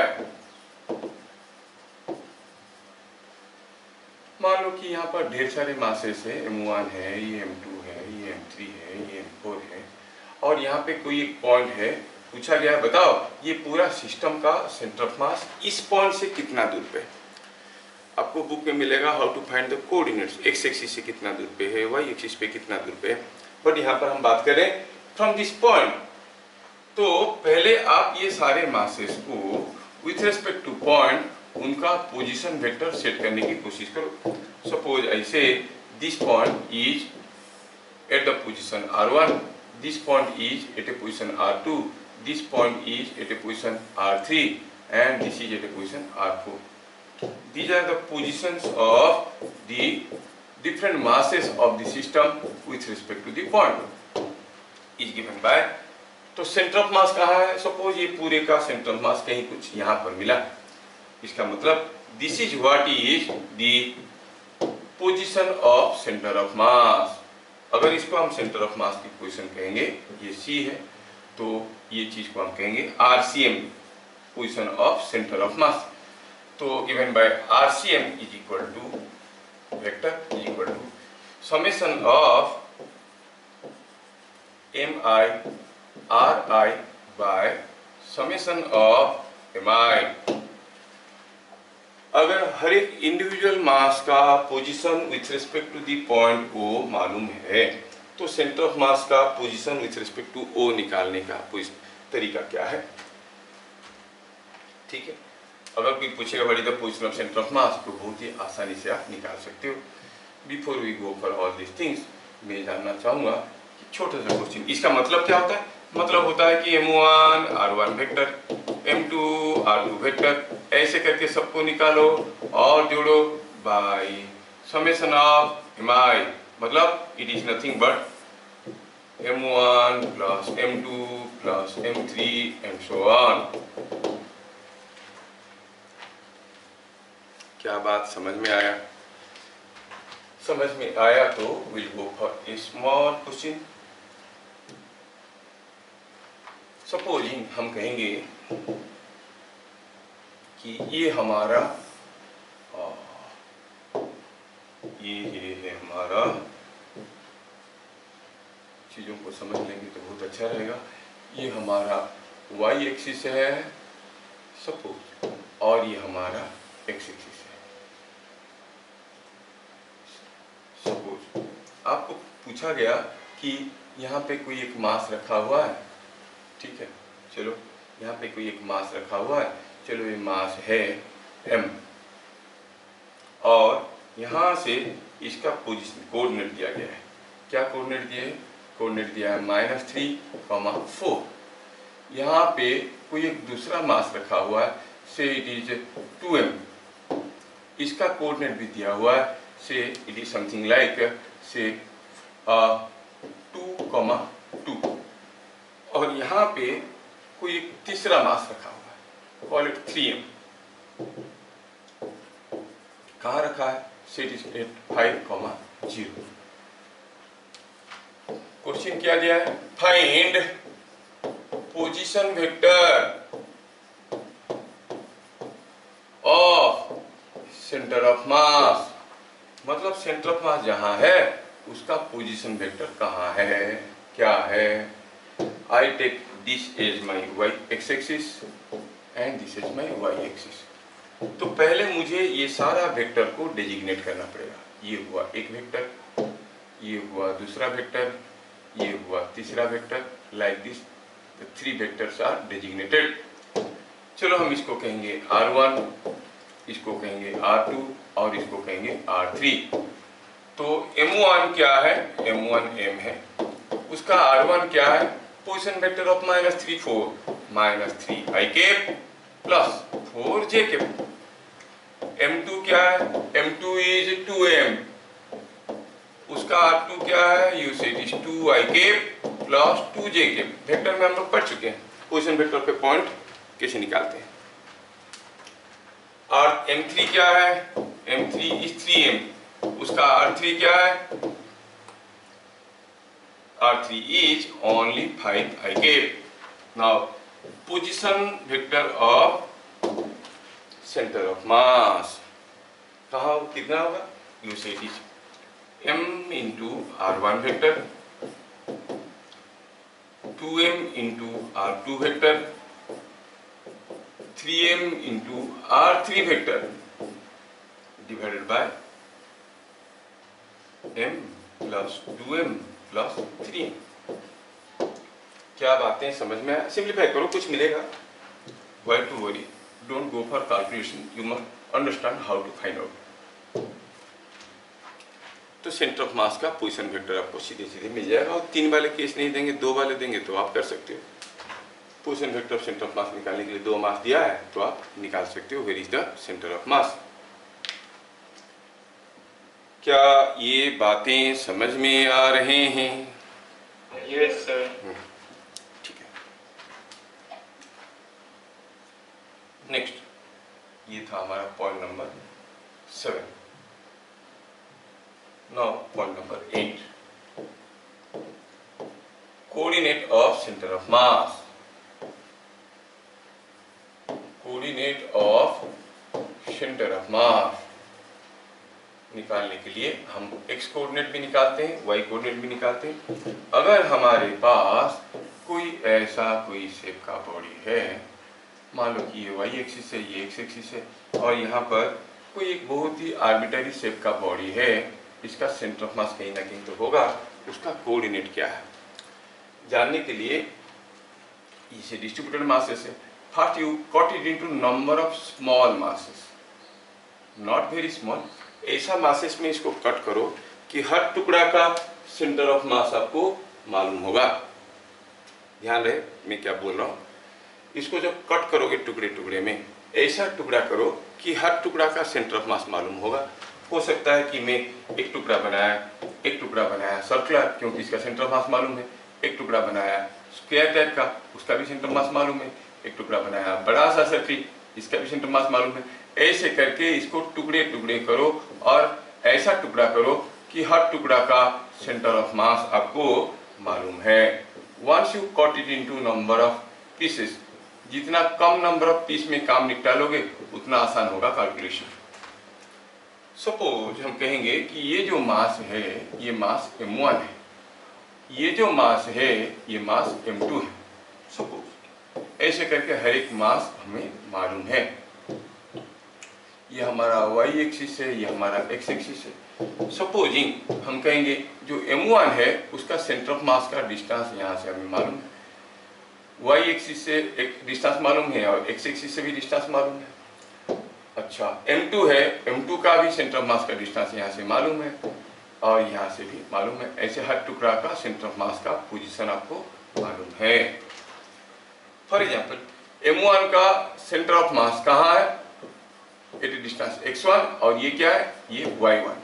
मान लो कि यहाँ पर ढेर सारे मासेस है, M1 है, ये M2 है, ये M3 है, ये M4 है, और यहाँ पे कोई एक पॉइंट है। पूछा गया बताओ ये पूरा सिस्टम का सेंटर ऑफ मास इस पॉइंट से कितना दूर पे। आपको बुक में मिलेगा how to find the coordinates, X axis से कितना दूर पे है, वाई एक्सिस पे कितना दूर पे है, बट यहाँ पर हम बात करें फ्रॉम दिस पॉइंट। तो पहले आप ये सारे मासेस को विथ रेस्पेक्ट टू पॉइंट उनका पोजीशन वेक्टर सेट करने की कोशिश करो। सपोज ऐसे this point is at the position R1, this point is at a position R2, this point is at a position R3 and this is at a position R4। These are the positions of the different masses of the system with respect to the point is given by। तो सेंटर ऑफ मास कहाँ है? सपोज ये पूरे का सेंटर ऑफ मास कहीं कुछ यहाँ पर मिला, इसका मतलब this is what is the position of centre of mass. अगर इसको हम सेंटर ऑफ मास की पोजीशन कहेंगे, ये C है, तो ये चीज को हम कहेंगे RCM, position of centre of mass. तो given by RCM is equal to vector is equal to summation of MI RI by summation of MI। अगर हर एक इंडिविजुअल मास का position with respect to the point O मालूम है, तो सेंटर ऑफ मास का position with respect to O निकालने का तरीका क्या है? ठीक है, अगर कोई पूछेगा what is the position of centre of mass, तो बहुत ही आसानी से आप निकाल सकते हो। Before we go for all this things, मैं जानना चाहूंगा कि छोटा सा क्वेश्चन, इसका मतलब क्या होता है? मतलब होता है कि M1 R1 vector, M2 R2 vector, ऐसे करके सबको निकालो और जोड़ो बाय समेशन ऑफ MI। मतलब it is nothing but M1 plus M2 plus M3 and so on. क्या बात समझ में आया? समझ में आया तो will go for a small question. Supposing हम कहेंगे कि ये हमारा ये है हमारा, चीजों को समझ लेंगे तो बहुत अच्छा रहेगा। ये हमारा y एक्सिस है सपोज, और ये हमारा x एक्सिस है सपोज। आपको पूछा गया कि यहाँ पे कोई एक मास रखा हुआ है, ठीक है, चलो यहाँ पे कोई एक मास रखा हुआ है, चलो ये मास है m, और यहाँ से इसका पोजीशन कोऑर्डिनेट दिया गया है। क्या कोऑर्डिनेट दिया है? कोऑर्डिनेट दिया है -3, 4। यहाँ पे कोई एक दूसरा मास रखा हुआ है, से इट इज 2m, इसका कोऑर्डिनेट भी दिया हुआ है, से इट इज समथिंग लाइक से 2, 2। और यहाँ पे कोई एक तीसरा मास रखा हुआ है, कॉल इट 3m। कहाँ रखा है? Set is 5, 0। क्वेश्चन क्या दिया है? Find position vector of centre of mass. मतलब सेंटर ऑफ मास जहां है उसका पोजीशन वेक्टर कहाँ है, क्या है? I take this as my y x-axis and this is my y axis। तो पहले मुझे ये सारा वेक्टर को डेजिग्नेट करना पड़ेगा। ये हुआ एक वेक्टर, ये हुआ दूसरा वेक्टर, ये हुआ तीसरा vector. Like this the 3 vectors are designated. चलो हम इसको कहेंगे R1, इसको कहेंगे R2 और इसको कहेंगे R3। तो M1 क्या है? M1 M है। उसका R1 क्या है? Position vector of -3, 4, -3 i cap plus 4 j cap. M2 क्या है? M2 इज 2m, उसका R2 क्या है? You set is 2 i cap plus 2 j cap. Vector में हम लोग पढ़ चुके हैं पोजीशन वेक्टर पे पॉइंट कैसे निकालते हैं। और M3 क्या है? M3 इज 3m, उसका R3 क्या है? R3 is only 5 i cap. Now position vector of center of mass कहाँ कितना होगा? You say it is m into R1 vector, 2m into R2 vector, 3m into R3 vector divided by m plus 2m plus 3। क्या बातें समझ में आया? सिंप्लीफाई करो, कुछ मिलेगा। Why to worry? Don't go for calculation. You must understand how to find out. तो सेंटर ऑफ मास का पोजीशन वेक्टर आपको सीधे सीधे मिल जाएगा। और 3 वाले केस नहीं देंगे, 2 वाले देंगे तो आप कर सकते हो। Position vector of centre of mass निकालने के लिए 2 मास दिया है तो आप निकाल सकते हो where is the centre of mass. क्या ये बातें समझ में आ रहे हैं? Yes sir. ठीक है। नेक्स्ट, ये था था हमारा point number 7। Now point number 8, coordinate of centre of mass. Coordinate of centre of mass निकालने के लिए हम x कोऑर्डिनेट भी निकालते हैं, y कोऑर्डिनेट भी निकालते हैं। अगर हमारे पास कोई ऐसा कोई शेप का बॉडी है, मान लो कि ये y एक्सिस है, ये x एक्सिस है, और यहाँ पर कोई एक बहुत ही आर्बिट्ररी शेप का बॉडी है, इसका सेंटर ऑफ मास कहीं ना कहीं तो होगा, उसका कोऑर्डिनेट क्या है जानने के लिए इसे डिस्ट्रीब्यूटेड मासेस है। First you cut it into number of small masses, not very small, ऐसा मासेस में इसको कट करो कि हर टुकड़ा का सेंटर ऑफ मास आपको मालूम होगा। ध्यान रहे मैं क्या बोल रहा हूँ। इसको जब कट करोगे टुकड़े टुकड़े में, ऐसा टुकड़ा करो कि हर टुकड़ा का सेंटर ऑफ मास मालूम होगा। हो सकता है कि मैं एक टुकड़ा बनाया सर्कुलर, क्योंकि इसका सेंटर ऑफ मास मालूम है। एक टुकड़ा बनाया स्क्वायर टाइप का, उसका भी सेंटर ऑफ मास मालूम है। एक टुकड़ा बनाया बड़ा सा सर्किल, इसका भी सेंटर ऑफ मास मालूम है। ऐसे करके इसको टुकड़े टुकड़े करो और ऐसा टुकड़ा करो कि हर टुकड़ा का सेंटर ऑफ मास आपको मालूम है। Once you cut it into number of pieces, जितना कम नंबर ऑफ पीस में काम निपटा लोगे उतना आसान होगा कैलकुलेशन। सपोज हम कहेंगे कि ये जो मास है ये मास m1 है, ये जो मास है ये मास m2 है। सपोज ऐसे करके हर एक मास हमें मालूम है। ये हमारा y एक्सिस है, ये हमारा x एक्सिस है। सपोजिंग हम कहेंगे जो m1 है उसका सेंटर ऑफ मास का डिस्टेंस यहाँ से हमें मालूम है, y एक्सिस से एक डिस्टेंस मालूम है और x एक्सिस से भी डिस्टेंस मालूम है। अच्छा m2 है, m2 का भी सेंटर ऑफ मास का डिस्टेंस यहाँ से मालूम है और यहाँ से भी मालूम है। ऐसे हर टुकड़ा का सेंटर ऑफ मास का पोजीशन आपको मालूम है। फॉर एग्जांपल m1 का सेंटर ऑफ मास कहाँ है, एट डिस्टेंस x1, और ये क्या है, ये y1।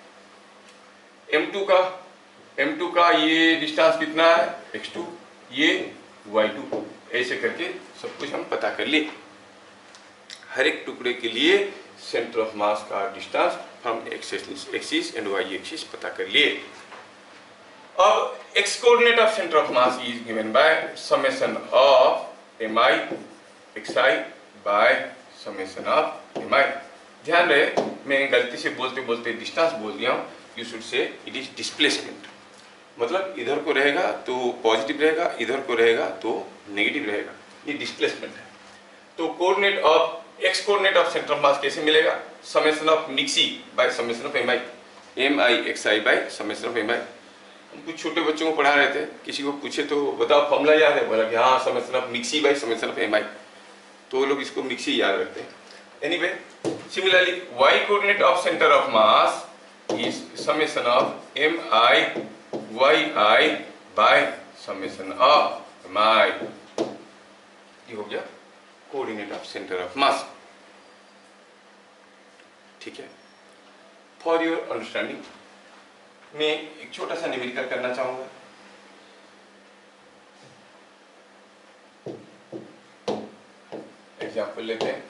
m2 का ये डिस्टेंस कितना है, x2, ये y2। ऐसे करके सब कुछ हम पता कर लिए। हर एक टुकड़े के लिए सेंटर ऑफ मास का डिस्टेंस हम x axis and y axis पता कर लिए। अब x coordinate of centre of mass is given by summation of mi xi by summation of mi। ध्यान रहे मैं गलती से बोलते बोलते डिस्टेंस बोल दिया हूँ। You should say it is displacement, मतलब इधर को रहेगा तो पॉजिटिव रहेगा, इधर को रहेगा तो नेगेटिव रहेगा, ये डिस्प्लेसमेंट है। तो coordinate of x coordinate of centre of mass कैसे मिलेगा, समेशन ऑफ मिक्सी by summation of mi xi by summation of mi। हम कुछ छोटे बच्चों को पढ़ा रहे थे, किसी को पूछे तो बताओ फॉर्मूला याद है, बोला कि हाँ समेशन ऑफ मिक्सी बाय समेशन ऑफ mi, तो वो लोग इसको मिक्सी याद रखते हैं। Anyway similarly y coordinate of centre of mass is summation of mi yi by summation of mi। ये हो गया coordinate of centre of mass. ठीक है, फॉर योर अंडरस्टैंडिंग मैं एक छोटा सा न्यूमेरिकल करना चाहूंगा। एग्जाम्पल लेते हैं।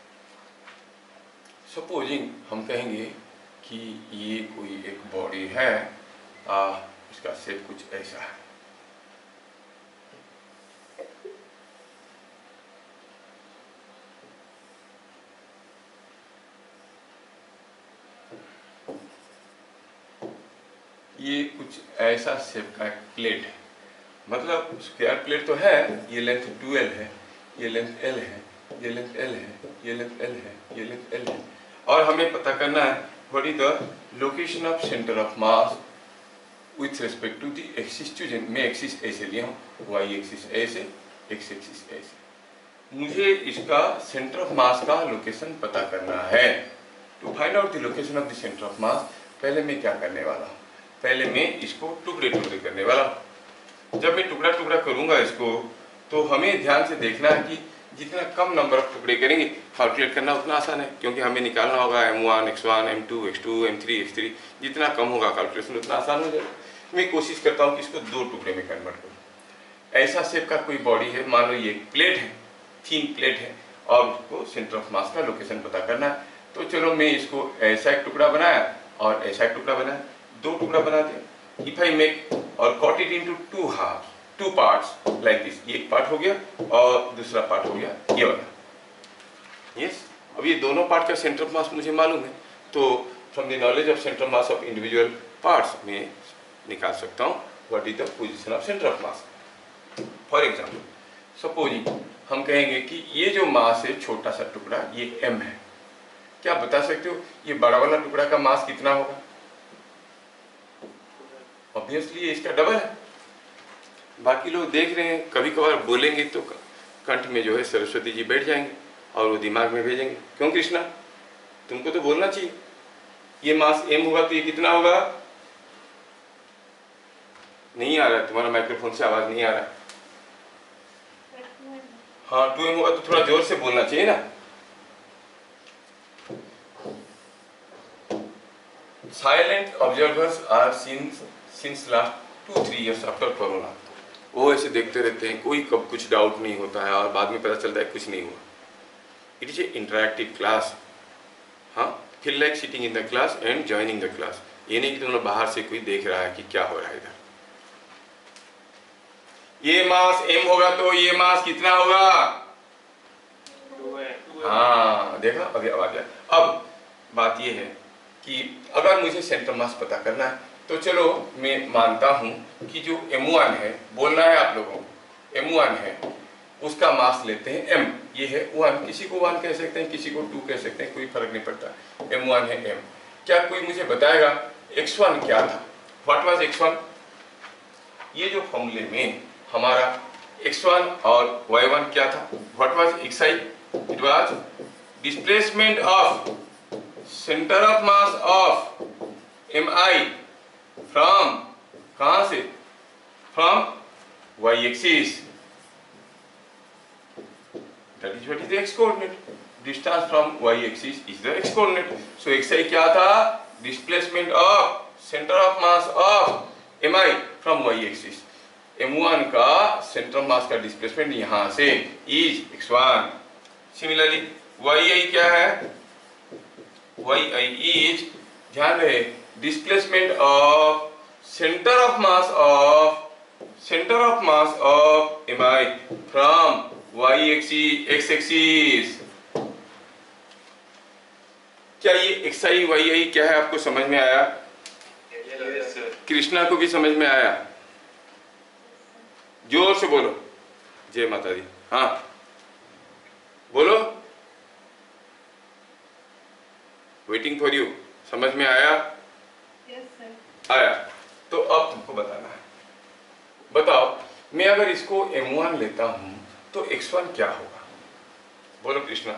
सपोजिंग हम कहेंगे कि ये कोई एक बॉडी है, इसका शेप कुछ ऐसा है। ये कुछ ऐसा शेप का एक प्लेट है, मतलब स्क्वायर प्लेट तो है, ये लेंथ 2l है, ये लेंथ l है, ये लेंथ l है, ये लेंथ l है, ये लेंथ l है, और हमें पता करना है what is the location of centre of mass with respect to the axis chosen. मैं एक्सिस ऐसे लिया हूँ, y एक्सिस ऐसे, x एक्सिस ऐसे। मुझे इसका सेंटर ऑफ मास का लोकेशन पता करना है। To find out the location of the centre of mass पहले मैं क्या करने वाला हूँ, पहले मैं इसको टुकड़े टुकड़े करने वाला हूँ। जब मैं टुकड़ा टुकड़ा करूंगा इसको, तो हमें ध्यान से देखना है कि जितना कम नंबर ऑफ टुकड़े करेंगे कैलकुलेट करना उतना आसान है, क्योंकि हमें निकालना होगा m1 x1 m2 x2 m3 x3। जितना कम होगा कैलकुलेशन उतना आसान हो जाएगा। मैं कोशिश करता हूँ कि इसको 2 टुकड़े में कन्वर्ट करूँ। ऐसा शेप का कोई बॉडी है, मान लो ये एक प्लेट है, थिन प्लेट है, और उसको सेंटर ऑफ मास का लोकेशन पता करना है। तो चलो मैं इसको ऐसा एक टुकड़ा बनाया और ऐसा एक टुकड़ा बनाया, दो टुकड़ा बना दिया। इफ आई मेक और cut it into two half, two parts like this, ये एक पार्ट हो गया और दूसरा पार्ट हो गया ये वाला। यस, अब ये दोनों पार्ट का सेंटर ऑफ मास मुझे मालूम है, तो from the knowledge of centre of mass of individual parts में निकाल सकता हूँ what is the position of centre of mass. For example supposing हम कहेंगे कि ये जो मास है छोटा सा टुकड़ा ये m है, क्या आप बता सकते हो ये बड़ा वाला टुकड़ा का मास कितना होगा? ऑब्वियसली ये इसका डबल है। बाकी लोग देख रहे हैं, कभी कभार बोलेंगे तो कंठ में जो है सरस्वती जी बैठ जाएंगे और वो दिमाग में भेजेंगे, क्यों कृष्णा तुमको तो बोलना चाहिए, ये मास m होगा तो ये कितना होगा? नहीं आ रहा है, तुम्हारा माइक्रोफोन से आवाज नहीं आ रहा है। हाँ 2m होगा तो थोड़ा जोर से बोलना चाहिए ना। Silent observers are seen since last 2-3 years after corona. वो ऐसे देखते रहते हैं, कोई कब कुछ डाउट नहीं होता है और बाद में पता चलता है कुछ नहीं हुआ। It is a interactive class. हाँ, feel like sitting in the class and joining the class. ये नहीं कि तुम बाहर से कोई देख रहा है कि क्या हो रहा है इधर। ये मास m होगा तो ये मास कितना होगा? 2 हाँ देखा, अभी आवाज आया। अब बात ये है कि अगर मुझे सेंटर मास पता करना है तो चलो मैं मानता हूं कि जो m1 है, बोलना है आप लोगों को, m1 है उसका मास लेते हैं m, ये है 1, किसी को 1 कह सकते हैं, किसी को 2 कह सकते हैं, कोई फर्क नहीं पड़ता, m1 है m। क्या कोई मुझे बताएगा x1 क्या था? What was x1? ये जो फॉर्मूले में हमारा x1 और y1 क्या था? What was xi? It was displacement of centre of mass of mi from, कहां से? From y axis, that is what is the x coordinate. Distance from y axis is the x coordinate. So xi क्या था? Displacement of centre of mass of mi from y axis. m1 का सेंटर मास का डिस्प्लेसमेंट यहां से इज x1। सिमिलरली yi क्या है? yi इज, ध्यान रहे, displacement of centre of mass of mi from y axis, x axis. क्या ये xi yi क्या है आपको समझ में आया? Yes, sir. कृष्णा को भी समझ में आया? जोर से बोलो, जय माता दी। हाँ बोलो, वेटिंग फॉर यू। समझ में आया? Yes, sir. आया। तो अब तुमको बताना है, बताओ मैं अगर इसको m1 लेता हूं तो x1 क्या होगा? बोलो कृष्णा।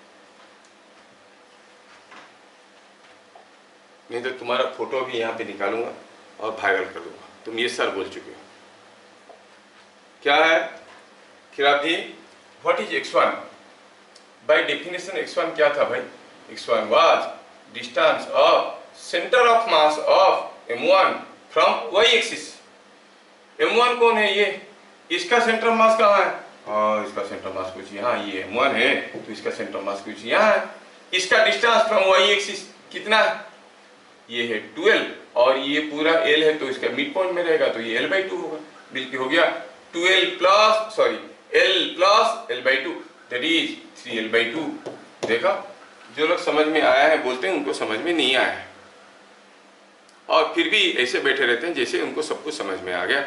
नहीं तो तुम्हारा फोटो भी यहाँ पे निकालूंगा और वायरल कर दूंगा, तुम ये सर बोल चुके हो। क्या है खिलाफी? What is x1? By definition x1 क्या था भाई? x1 was distance of centre of mass of m1 from y axis. m1 कौन है? ये, इसका सेंटर मास कहाँ है? इसका सेंटर मास कुछ यहाँ, ये m1 है तो इसका सेंटर मास कुछ यहाँ है। इसका डिस्टेंस फ्रॉम y एक्सिस कितना है? ये है 12 और ये पूरा l है तो इसका मिड पॉइंट में रहेगा तो ये l/2 होगा। बिल्कुल हो गया, 2l plus sorry l plus l/2 that is 3l/2। देखा, जो लोग समझ में आया है बोलते हैं, उनको समझ में नहीं आया है और फिर भी ऐसे बैठे रहते हैं जैसे उनको सब कुछ समझ में आ गया।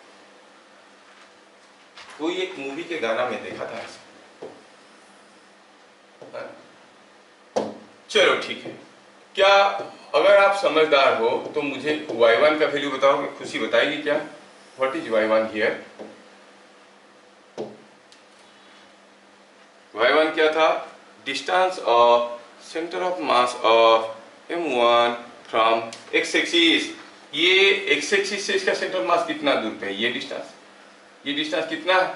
कोई एक मूवी के गाना में देखा था ऐसा। चलो ठीक है, क्या अगर आप समझदार हो तो मुझे y1 का वैल्यू बताओगे? खुशी बताएगी क्या? What is y1 here? y1 क्या था? Distance of centre of mass of m1 from x axis. ये x एक्सिस से इसका सेंटर मास कितना दूर पे है? ये डिस्टेंस कितना है?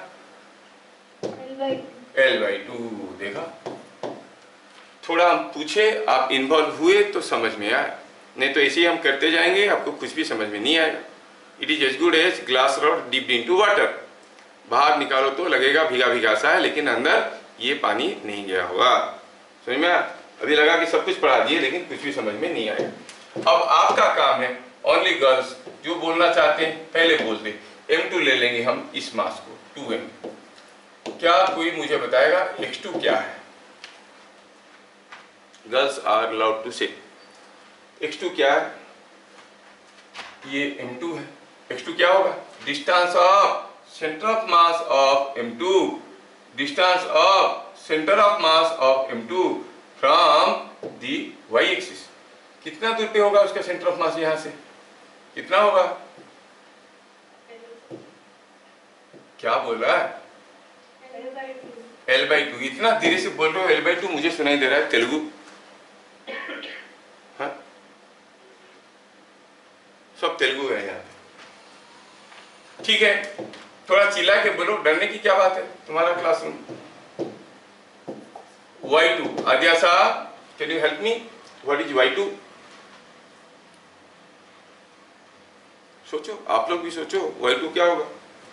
l/2। देखा, थोड़ा हम पूछे, आप इन्वॉल्व हुए तो समझ में आया, नहीं तो ऐसे ही हम करते जाएंगे, आपको कुछ भी समझ में नहीं आएगा। It is as good as glass rod dipped into water. बाहर निकालो तो लगेगा भीगा भीगा सा है, लेकिन अंदर ये पानी नहीं गया होगा। समझ में आया? अभी लगा कि सब कुछ पढ़ा दिए लेकिन कुछ भी समझ में नहीं आया। अब आपका काम है, ओनली गर्ल्स जो बोलना चाहते हैं पहले बोल दे। M2 ले लेंगे हम इस मास को 2m। क्या कोई मुझे बताएगा x2 क्या है? गर्ल्स आर अलाउड टू से। x2 क्या है? ये m2 है। x2 क्या होगा? Distance of centre of mass of m2, distance of centre of mass of m2 from the y axis. कितना दूर पे होगा उसका सेंटर ऑफ मास यहां से? कितना होगा? क्या बोल रहा है? L/2। इतना धीरे से बोल रहे हो, L/2 मुझे सुनाई दे रहा है तेलुगु। हाँ? सब तेलुगु है यहाँ पे। ठीक है, थोड़ा चिल्ला के बोलो, डरने की क्या बात है? तुम्हारा क्लासरूम। Y2, आद्या साहब can you help me? What is Y2? सोचो, आप लोग भी सोचो, Y2 क्या होगा?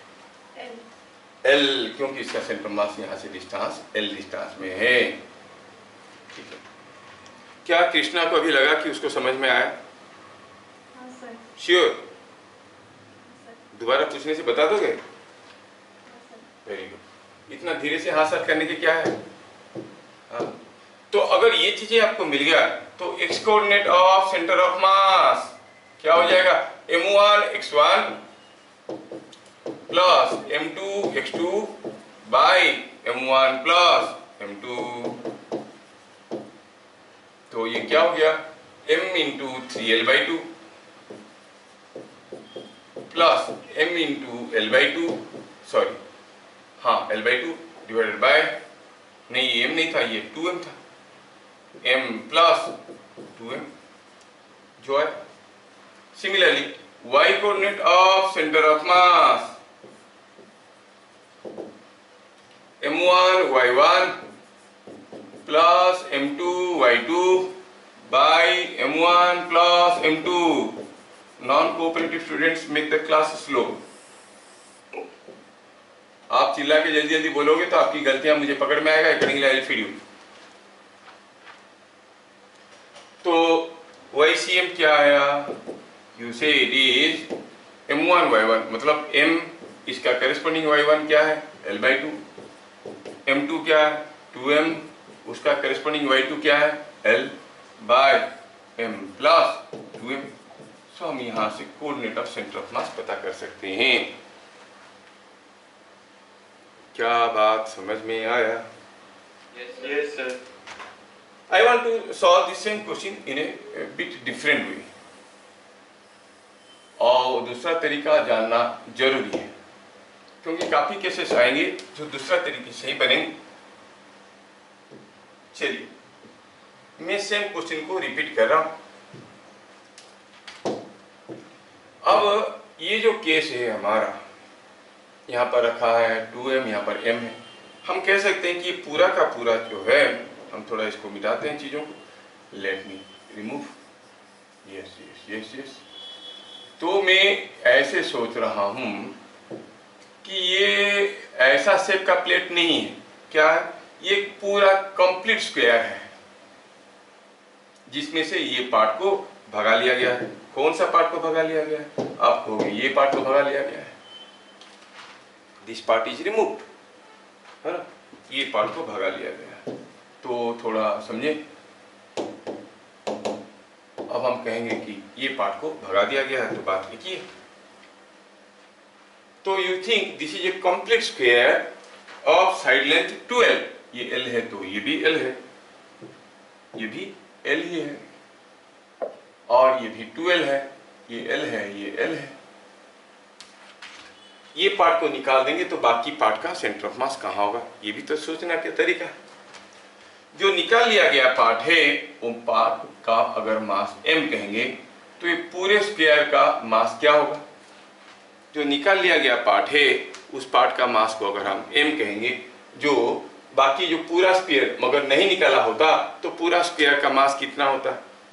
L, क्योंकि इसका सेंटर मास यहाँ से डिस्टेंस L डिस्टेंस में है। ठीक है, क्या कृष्णा को अभी लगा कि उसको समझ में आया? श्योर? दोबारा पूछने से बता दोगे? Very good. इतना धीरे से हाँ सर करने की क्या है? हाँ, तो अगर ये चीजें आपको मिल गया तो x coordinate of centre of mass क्या हो जाएगा? m1 x1 plus m2 x2 by m1 plus m2। तो ये क्या हो गया? m into 3l/2 plus m into l/2, sorry हाँ l/2 डिवाइडेड बाय, नहीं ये m नहीं था, ये 2m था, m प्लस 2m जो है। Similarly y coordinate of centre of mass m1 y1 plus m2 y2 by m1 plus m2। Non cooperative students make the class slow. आप चिल्ला के जल्दी जल्दी बोलोगे तो आपकी गलतियां मुझे पकड़ में आएगा, accordingly I will feed you. तो YCM क्या आया? You say it is m1 y1, मतलब m इसका करेस्पॉन्डिंग y1 क्या है? L/2। m2 क्या है? 2m, उसका करेस्पॉन्डिंग y2 क्या है? L by m plus 2m। So हम यहां से coordinate of centre of mass पता कर सकते हैं। क्या बात समझ में आया? Yes, sir. I want to solve the same question in a bit different way। और दूसरा तरीका जानना जरूरी है क्योंकि काफी केसेस आएंगे जो दूसरा तरीके से ही बनेंगे। चलिए, मैं सेम क्वेश्चन को रिपीट कर रहा हूं। अब ये जो केस है हमारा, यहाँ पर रखा है 2m, यहाँ पर m है। हम कह सकते हैं कि पूरा का पूरा जो है, हम थोड़ा इसको मिटाते हैं चीजों को। Let me remove, yes yes yes yes. तो मैं ऐसे सोच रहा हूं कि ये ऐसा शेप का प्लेट नहीं है। क्या है? ये पूरा कंप्लीट स्क्वायर है जिसमें से ये पार्ट को भगा लिया गया है। कौन सा पार्ट को भगा लिया गया है? आप कहोगे ये पार्ट को भगा लिया गया है। दिस पार्ट इज रिमूव्ड, है ना? ये पार्ट को भगा लिया गया है। तो थोड़ा समझे। अब हम कहेंगे कि ये पार्ट को भगा दिया गया है, तो बात एक ही है। तो you think this is a complete square of side length 2l। ये l है तो ये भी l है, ये भी l ही है, और ये भी 2l है, ये l है, ये l है। ये पार्ट को निकाल देंगे तो बाकी पार्ट का सेंटर ऑफ मास कहाँ होगा? ये भी तो सोचना क्या तरीका है। जो निकाल लिया गया पार्ट है, वो पार्ट का अगर मास m कहेंगे तो ये पूरे स्क्वायर का मास क्या होगा? जो निकाल लिया गया पार्ट है, उस पार्ट का मास को अगर हम m कहेंगे, जो बाकी जो पूरा स्क्वायर मगर नहीं निकाला होता तो पूरा स्क्वायर का मास कितना होता?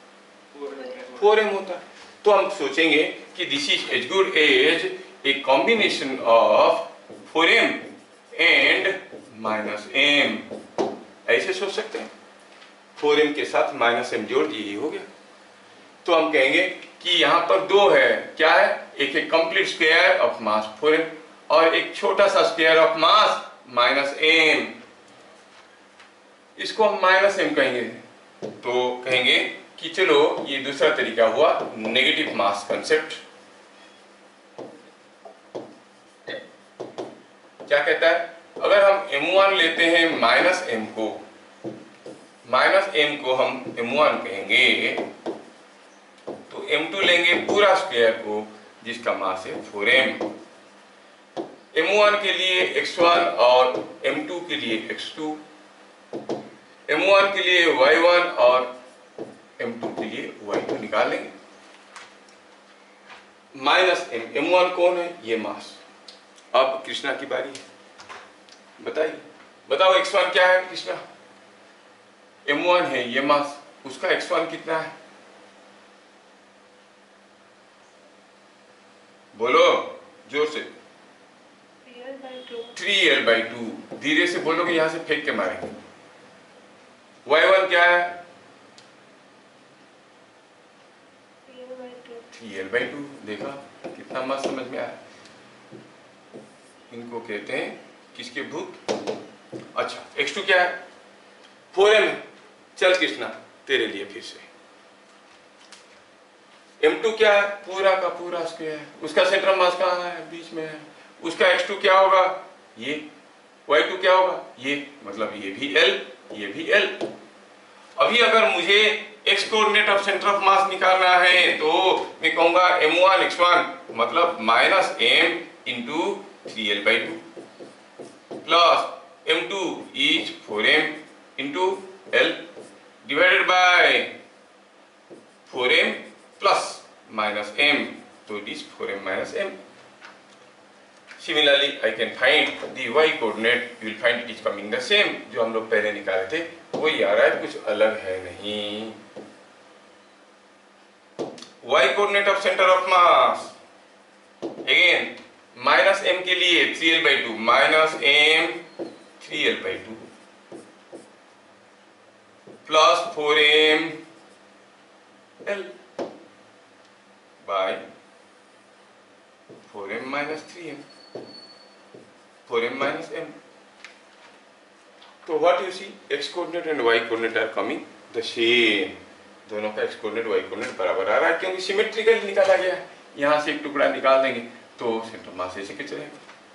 4m होता। तो हम सोचेंगे कि this is as good as a combination of 4m and minus m, ऐसे सोच सकते हैं। 4m के साथ माइनस एम जोड़ दिए, हो गया। तो हम कहेंगे कि यहाँ पर दो है, क्या है, एक है complete square of mass 4m और एक छोटा सा square of mass minus m, इसको हम माइनस एम कहेंगे। तो कहेंगे कि चलो ये दूसरा तरीका हुआ नेगेटिव मास कंसेप्ट। क्या कहता है, अगर हम m1 लेते हैं माइनस m को हम m1 कहेंगे, तो m2 लेंगे पूरा स्क्वायर को जिसका मास है 4m। m1 के लिए x1 और m2 के लिए x2, m1 के लिए y1 और m2 के लिए y2 निकाल लेंगे। माइनस m1 कौन है, ये मास। अब कृष्णा की बारी है, बताइए, बताओ x1 क्या है कृष्णा। m1 है ये मास, उसका x1 कितना है, बोलो जोर से। 3l/2। धीरे से बोलोगे, यहां से फेंक के मारेंगे। y1 क्या है, 3l/2। देखा कितना मस्त समझ में आया। इनको कहते हैं किसके भूत। अच्छा x2 क्या है, 4m है। चल कृष्णा तेरे लिए फिर से, m2 क्या है, पूरा का पूरा स्क्वायर है, उसका सेंट्रल मास कहाँ है, बीच में है। उसका x2 क्या होगा, ये। y2 क्या होगा, ये, मतलब ये भी l, ये भी l। अभी अगर मुझे x coordinate of centre of mass निकालना है तो मैं कहूंगा m1 x1 मतलब minus m into 3l/2 plus m2 is 4m into l divided by 4m plus minus m, तो it is 4m minus m। Similarly, I can find the y coordinate. You will find it is coming the same. जो हम लोग पहले निकाले थे वही आ रहा है, कुछ अलग है नहीं। y coordinate of center of mass again minus m के लिए 3l/2 minus m 3l/2 plus 4m l by 4m minus 3m, 4m minus m. तो what you see, x coordinate and y coordinate are coming the same. दोनों का x coordinate y coordinate बराबर आ रहा है क्योंकि सिमेट्रिकली निकाला गया है। यहाँ से एक टुकड़ा निकाल देंगे तो सेंटर मास ऐसे के चलेगा।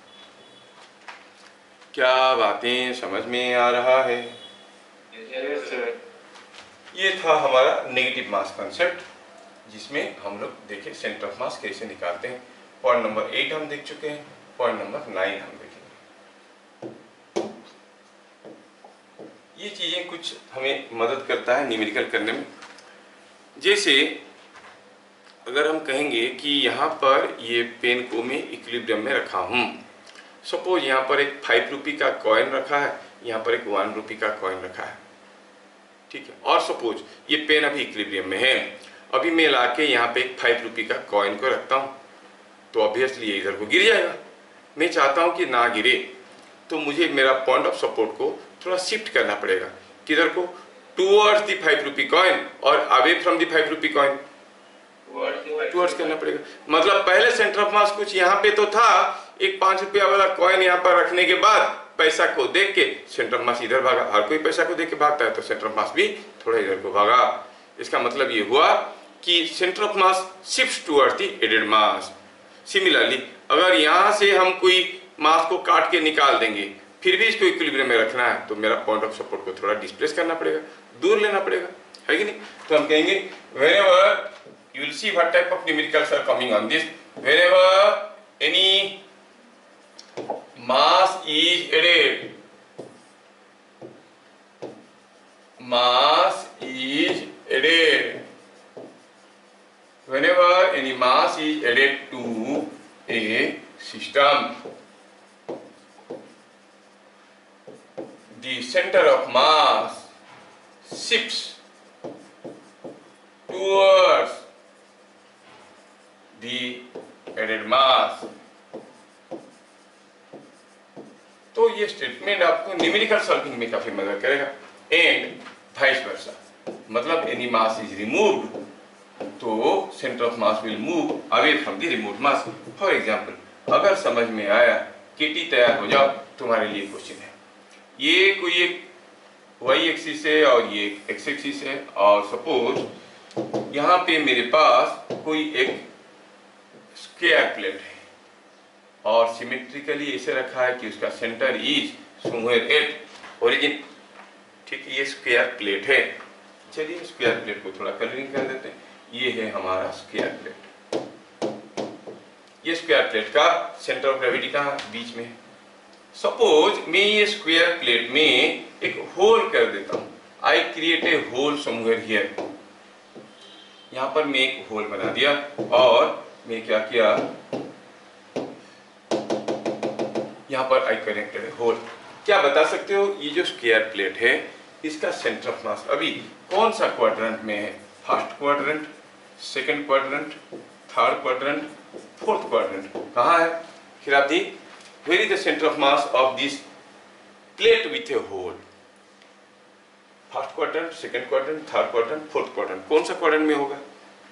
क्या बातें समझ में आ रहा है? Yes, sir. ये था हमारा नेगेटिव मास कंसेप्ट जिसमें हम लोग देखे सेंटर ऑफ मास कैसे निकालते हैं। पॉइंट नंबर 8 हम देख चुके हैं, पॉइंट नंबर 9 हम देखेंगे। ये चीजें कुछ हमें मदद करता है न्यूमेरिकल करने में। जैसे अगर हम कहेंगे कि यहाँ पर ये पेन को मैं इक्विलिब्रियम में रखा हूँ, सपोज यहाँ पर एक 5 रुपये का कॉइन रखा है, यहाँ पर एक 1 रुपये का कॉइन रखा है, ठीक है। और सपोज ये पेन अभी इक्विलिब्रियम में है, अभी मैं लाके यहाँ पे एक 5 रुपये का कॉइन को रखता हूँ तो ऑब्वियसली ये इधर को गिर जाएगा। मैं चाहता हूँ कि ना गिरे, तो मुझे मेरा पॉइंट ऑफ सपोर्ट को थोड़ा शिफ्ट करना पड़ेगा। किधर को? टूवर्ड्स द 5 रुपये कॉइन और अवे फ्रॉम द 5 रुपये कॉइन, टूवर्ड्स करना पड़ेगा। मतलब पहले सेंटर ऑफ मास कुछ यहाँ पे तो था, एक 5 रुपया वाला कॉइन यहाँ पर रखने के बाद पैसा को देख के सेंटर ऑफ मास इधर भागा। हर कोई पैसा को देख के भागता है तो सेंटर ऑफ मास भी थोड़ा इधर को भागा। इसका मतलब ये हुआ कि centre of mass shift towards the added mass. Similarly अगर यहाँ से हम कोई मास को काट के निकाल देंगे फिर भी इसको इक्विलिब्रियम में रखना है तो मेरा पॉइंट ऑफ सपोर्ट को थोड़ा डिस्प्लेस करना पड़ेगा, दूर लेना पड़ेगा, है कि नहीं? तो हम कहेंगे whenever you will see what type of numericals are coming on this, whenever any mass is added, mass is added, whenever any mass is added to a system, the center of mass shifts towards the added mass। तो ये स्टेटमेंट आपको न्यूमेरिकल सॉल्विंग में काफी मदद करेगा। एंड वाइस वर्सा, मतलब एनी मास इज रिमूव्ड तो centre of mass will move away from the removed mass. For example, अगर समझ में आया, केटी तैयार हो जाओ, तुम्हारे लिए क्वेश्चन है। ये कोई एक वाई एक्सिस है और ये एक्स एक्सिस है, और सपोज यहाँ पे मेरे पास कोई एक स्क्वायर प्लेट है और सिमेट्रिकली ऐसे रखा है कि उसका centre is somewhere at origin. ठीक है, ये स्क्वायर प्लेट है। चलिए स्क्वायर प्लेट को थोड़ा कलरिंग कर देते हैं। ये है हमारा स्क्वायर प्लेट। ये स्क्वायर प्लेट का सेंटर ऑफ ग्रेविटी कहाँ? बीच में। सपोज मैं ये स्क्वायर प्लेट में एक होल कर देता हूं। I create a hole somewhere here. यहां पर मैं एक होल बना दिया और मैं क्या किया, यहां पर आई कनेक्टेड ए होल। क्या बता सकते हो, ये जो स्क्वायर प्लेट है इसका सेंटर ऑफ मास अभी कौन सा क्वाड्रेंट में है? First quadrant, second quadrant, third quadrant, fourth quadrant. कहाँ है खिलाफी? Where is the centre of mass of this plate with a hole? First quadrant, second quadrant, third quadrant, fourth quadrant. कौन सा क्वाड्रेंट में होगा?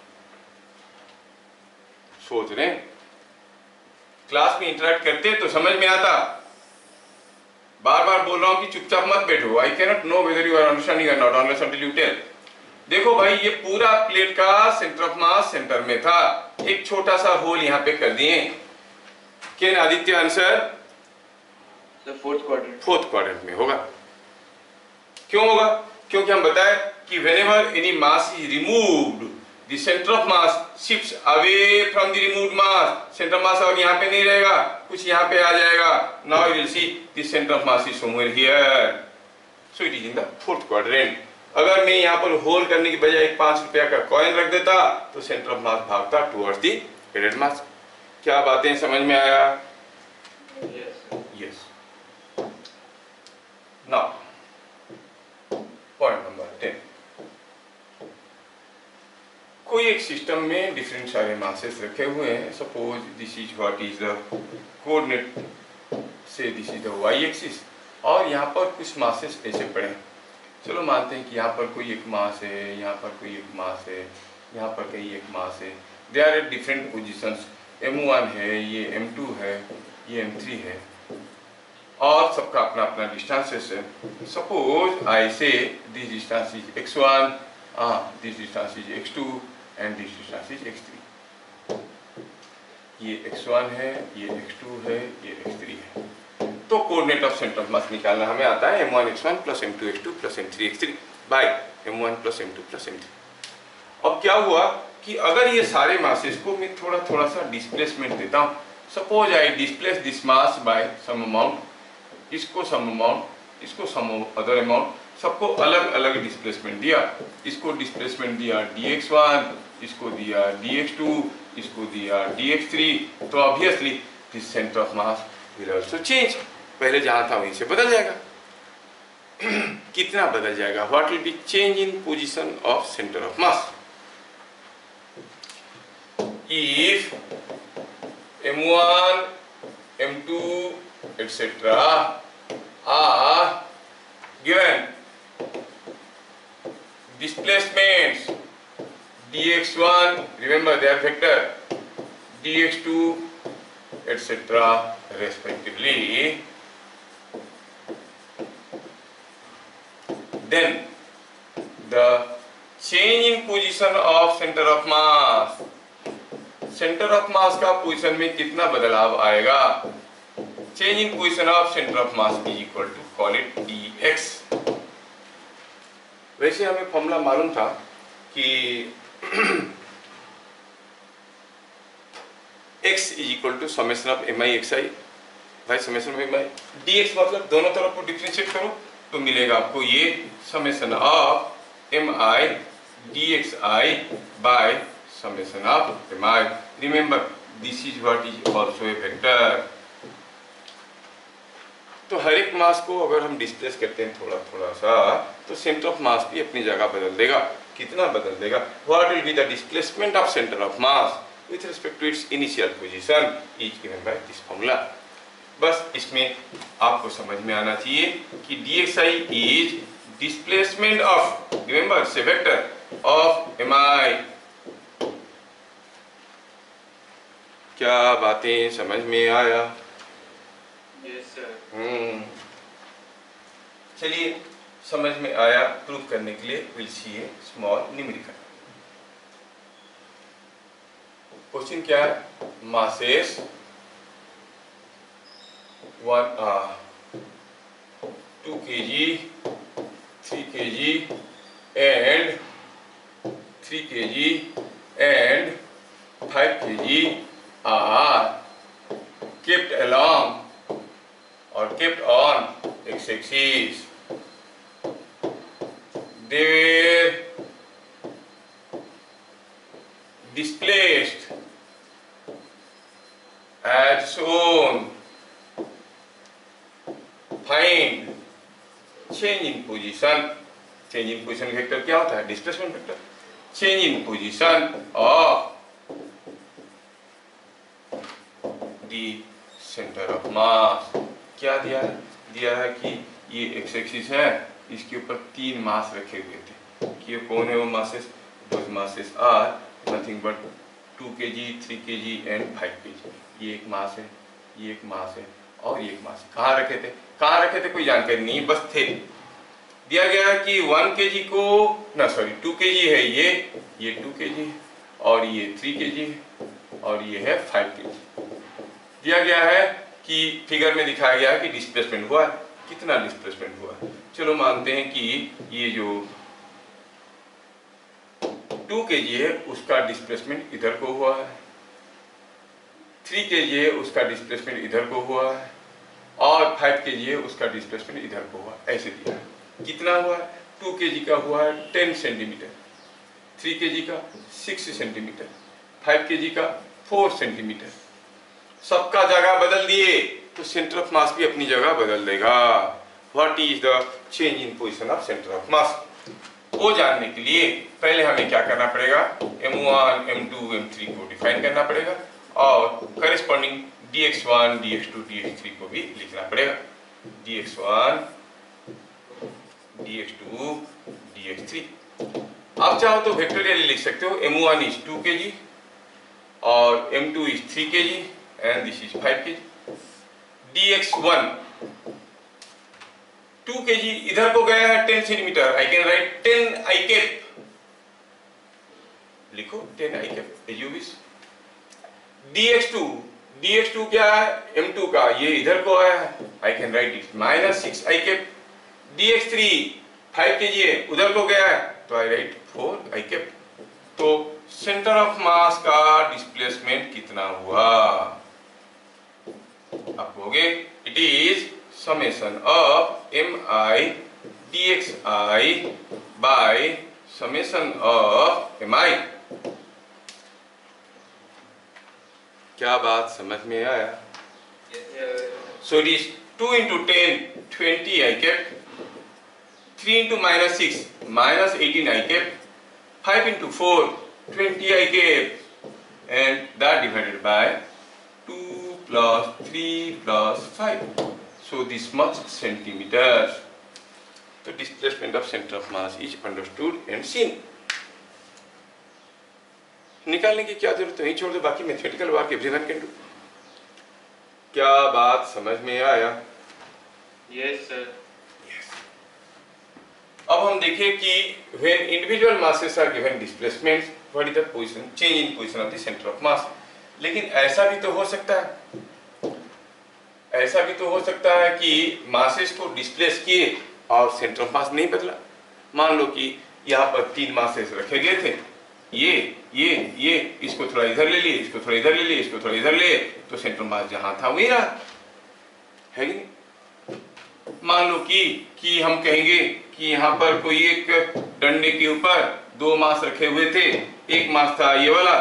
सोच रहे हैं? क्लास में इंटरेक्ट करते तो समझ में आता। बार बार बोल रहा हूं कि चुपचाप मत बैठो। I can not know whether you are understanding और not unless until you tell. देखो भाई, ये पूरा प्लेट का सेंटर ऑफ मास सेंटर में था। एक छोटा सा होल यहाँ पे कर दिए। Can Aditya answer? Fourth quadrant. Fourth quadrant में होगा। क्यों होगा? क्योंकि हम बताए कि whenever any mass is removed the centre of mass shifts away from the removed mass. Centre mass अब यहाँ पे नहीं रहेगा, कुछ यहाँ पे आ जाएगा। Now you will see the centre of mass is somewhere here, so it is in the fourth quadrant. अगर मैं यहाँ पर होल करने की बजाय एक 5 रुपया का कॉइन रख देता तो सेंटर ऑफ मास भागता टुवर्ड्स द हेडेड मास। क्या बातें समझ में आया? यस। Now point number 10। कोई एक सिस्टम में डिफरेंट सारे मासेस रखे हुए हैं। Suppose this is what is the coordinate, say this is the y axis, और यहाँ पर कुछ मासेस ऐसे पड़े हैं। चलो मानते हैं कि यहाँ पर कोई एक मास है, यहाँ पर कोई एक मास है, यहाँ पर कहीं एक मास है। They are at different positions. M1 है, ये M2 है, ये M3 है, और सबका अपना अपना डिस्टेंसेस है। Suppose I say this distance is x1, this distance is x2 and this distance is x3। ये x1 है, ये x2 है, ये x3 है। तो coordinate of centre of mass निकालना हमें आता है m1 x1 plus m2 x2 plus m3 x3 by m1 plus m2 plus m3। अब क्या हुआ कि अगर ये सारे मासेस को मैं थोड़ा थोड़ा सा डिस्प्लेसमेंट देता हूँ। Suppose I displace this mass by some amount, इसको सम अमाउंट, इसको सम अदर अमाउंट, सबको अलग अलग डिस्प्लेसमेंट दिया। इसको डिस्प्लेसमेंट दिया dx1, इसको दिया dx2, इसको दिया dx3। तो obviously this centre of mass will also change. पहले जहां था वहीं से बदल जाएगा। कितना बदल जाएगा? What will be change in position of centre of mass? If m1, m2 etc are given displacements dx1, remember they are vector, dx2 etc respectively, then the change in position of center of mass, centre of mass का पोजीशन में कितना बदलाव आएगा? Change in position of centre of mass is equal to call it dx। वैसे हमें फॉर्मूला मालूम था कि x is equal to summation of mi xi by summation of mi। dx मतलब दोनों तरफ को डिफरेंशिएट करो तो मिलेगा आपको ये summation of mi dxi by summation of mi। Remember, this is what is also a vector। तो हर एक मास को अगर हम डिस्प्लेस करते हैं थोड़ा थोड़ा सा तो सेंटर ऑफ मास भी अपनी जगह बदल देगा। कितना बदल देगा? What will be the displacement of center of mass with respect to its initial position is given by this formula। बस इसमें आपको समझ में आना चाहिए कि dxi is displacement of, remember, say vector of mi। क्या बातें समझ में आया? Yes, sir. चलिए, समझ में आया प्रूफ करने के लिए will see a small numerical. Question क्या है? Masses 2 kg, 3 kg and 3 kg and 5 kg are kept along or kept on x-axis. They were displaced as shown. Find change in position. Change in position vector क्या होता है? Displacement vector. Change in position of the center of mass। क्या दिया है? दिया है कि ये एक्स एक्सिस है, इसके ऊपर 3 मास रखे हुए थे। कि ये कौन है वो masses? Those masses are nothing but 2 kg, 3 kg and 5 kg। ये एक मास है, ये एक मास है और ये एक मास है। कहाँ रखे थे? कहाँ रखे थे कोई जानकारी नहीं, बस थे। दिया गया है कि 1 kg को, ना सॉरी 2 kg है ये 2 kg और ये 3 kg है और ये है 5 kg। दिया गया है कि फिगर में दिखाया गया है कि डिस्प्लेसमेंट हुआ है। कितना डिस्प्लेसमेंट हुआ? चलो मानते हैं कि ये जो 2 kg है उसका डिस्प्लेसमेंट इधर को हुआ है, 3 kg है उसका डिस्प्लेसमेंट इधर को हुआ है और 5 kg है उसका डिस्प्लेसमेंट इधर को हुआ। ऐसे दिया है। कितना हुआ है? 2 kg का हुआ है 10 सेंटीमीटर, 3 kg का 6 सेंटीमीटर, 5 kg का 4 सेंटीमीटर। सबका जगह बदल दिए तो सेंटर ऑफ मास भी अपनी जगह बदल देगा। What is the change in position of centre of mass? वो जानने के लिए पहले हमें क्या करना पड़ेगा? m1, m2, m3 को डिफाइन करना पड़ेगा और करेस्पॉन्डिंग dx1, dx2, dx3 को भी लिखना पड़ेगा। dx1, dx2, dx3। आप चाहो तो वेक्टोरियल लिख सकते हो। m1 इज 2 kg और m2 इज 3 kg and this is 5 kg। dx1 2 kg इधर को गया है 10 centimetre. I can write 10 i cap। लिखो 10 i cap as you wish। dx2 क्या है? m2 का ये इधर को आया है। I can write it -6 i cap। dx3 5 kg है, उधर को गया है तो आई राइट 4 i cap। तो सेंटर ऑफ मास का डिस्प्लेसमेंट कितना हुआ? आप कहोगे it is summation of mi dxi by summation of mi। क्या बात समझ में आया? So it is 2 into 10 20 i cap, 3 into -6 -18 i cap, 5 into 4 20 i cap and that divided by 2 plus 3 plus 5, so this much centimeters। तो displacement of center of mass is understood and seen। निकालने की क्या जरूरत है? छोड़ दो, बाकी mathematical work everyone can do. क्या बात समझ में आया? Yes, sir. अब हम देखें कि when individual masses are given displacements, what is the position, change in position of the center of mass। लेकिन ऐसा भी तो हो सकता है, ऐसा भी तो हो सकता है कि मासेस को डिस्प्लेस किए और सेंटर ऑफ मास नहीं बदला। मान लो कि यहाँ पर 3 मासेस रखे गए थे, ये इसको थोड़ा इधर ले लिए, इसको थोड़ा इधर ले लिए, इसको थोड़ा इधर ले, तो सेंटर मास जहां था वही रहा है कि नहीं? मान लो कि हम कहेंगे कि यहाँ पर कोई एक डंडे के ऊपर 2 मास रखे हुए थे। एक मास था ये वाला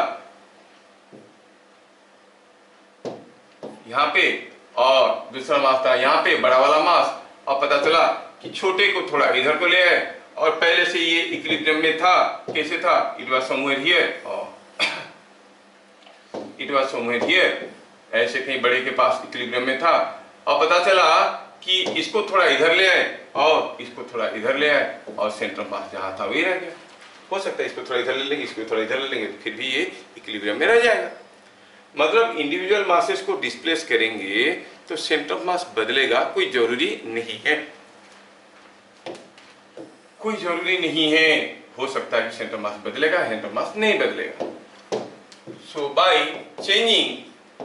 यहाँ पे और दूसरा मास था यहाँ पे, बड़ा वाला मास। और पता चला कि छोटे को थोड़ा इधर को ले आए और पहले से ये इक्विलिब्रियम में था। कैसे था? इट वाज समवेयर हियर और इट वाज समवेयर हियर। ऐसे कहीं बड़े के पास इक्विलिब्रियम में था और पता चला कि इसको थोड़ा इधर ले आए और इसको थोड़ा इधर ले आए और सेंटर ऑफ मास जहां था वही रह गया। हो सकता है इसको थोड़ा इधर ले लेंगे, इसको थोड़ा इधर ले लेंगे, तो फिर भी ये इक्विलिब्रियम में रह जाएगा। मतलब इंडिविजुअल मासेस को डिस्प्लेस करेंगे तो सेंटर ऑफ मास बदलेगा, कोई जरूरी नहीं है, कोई जरूरी नहीं है। हो सकता है कि सेंटर ऑफ मास बदलेगा, सेंटर ऑफ मास नहीं बदलेगा। So by changing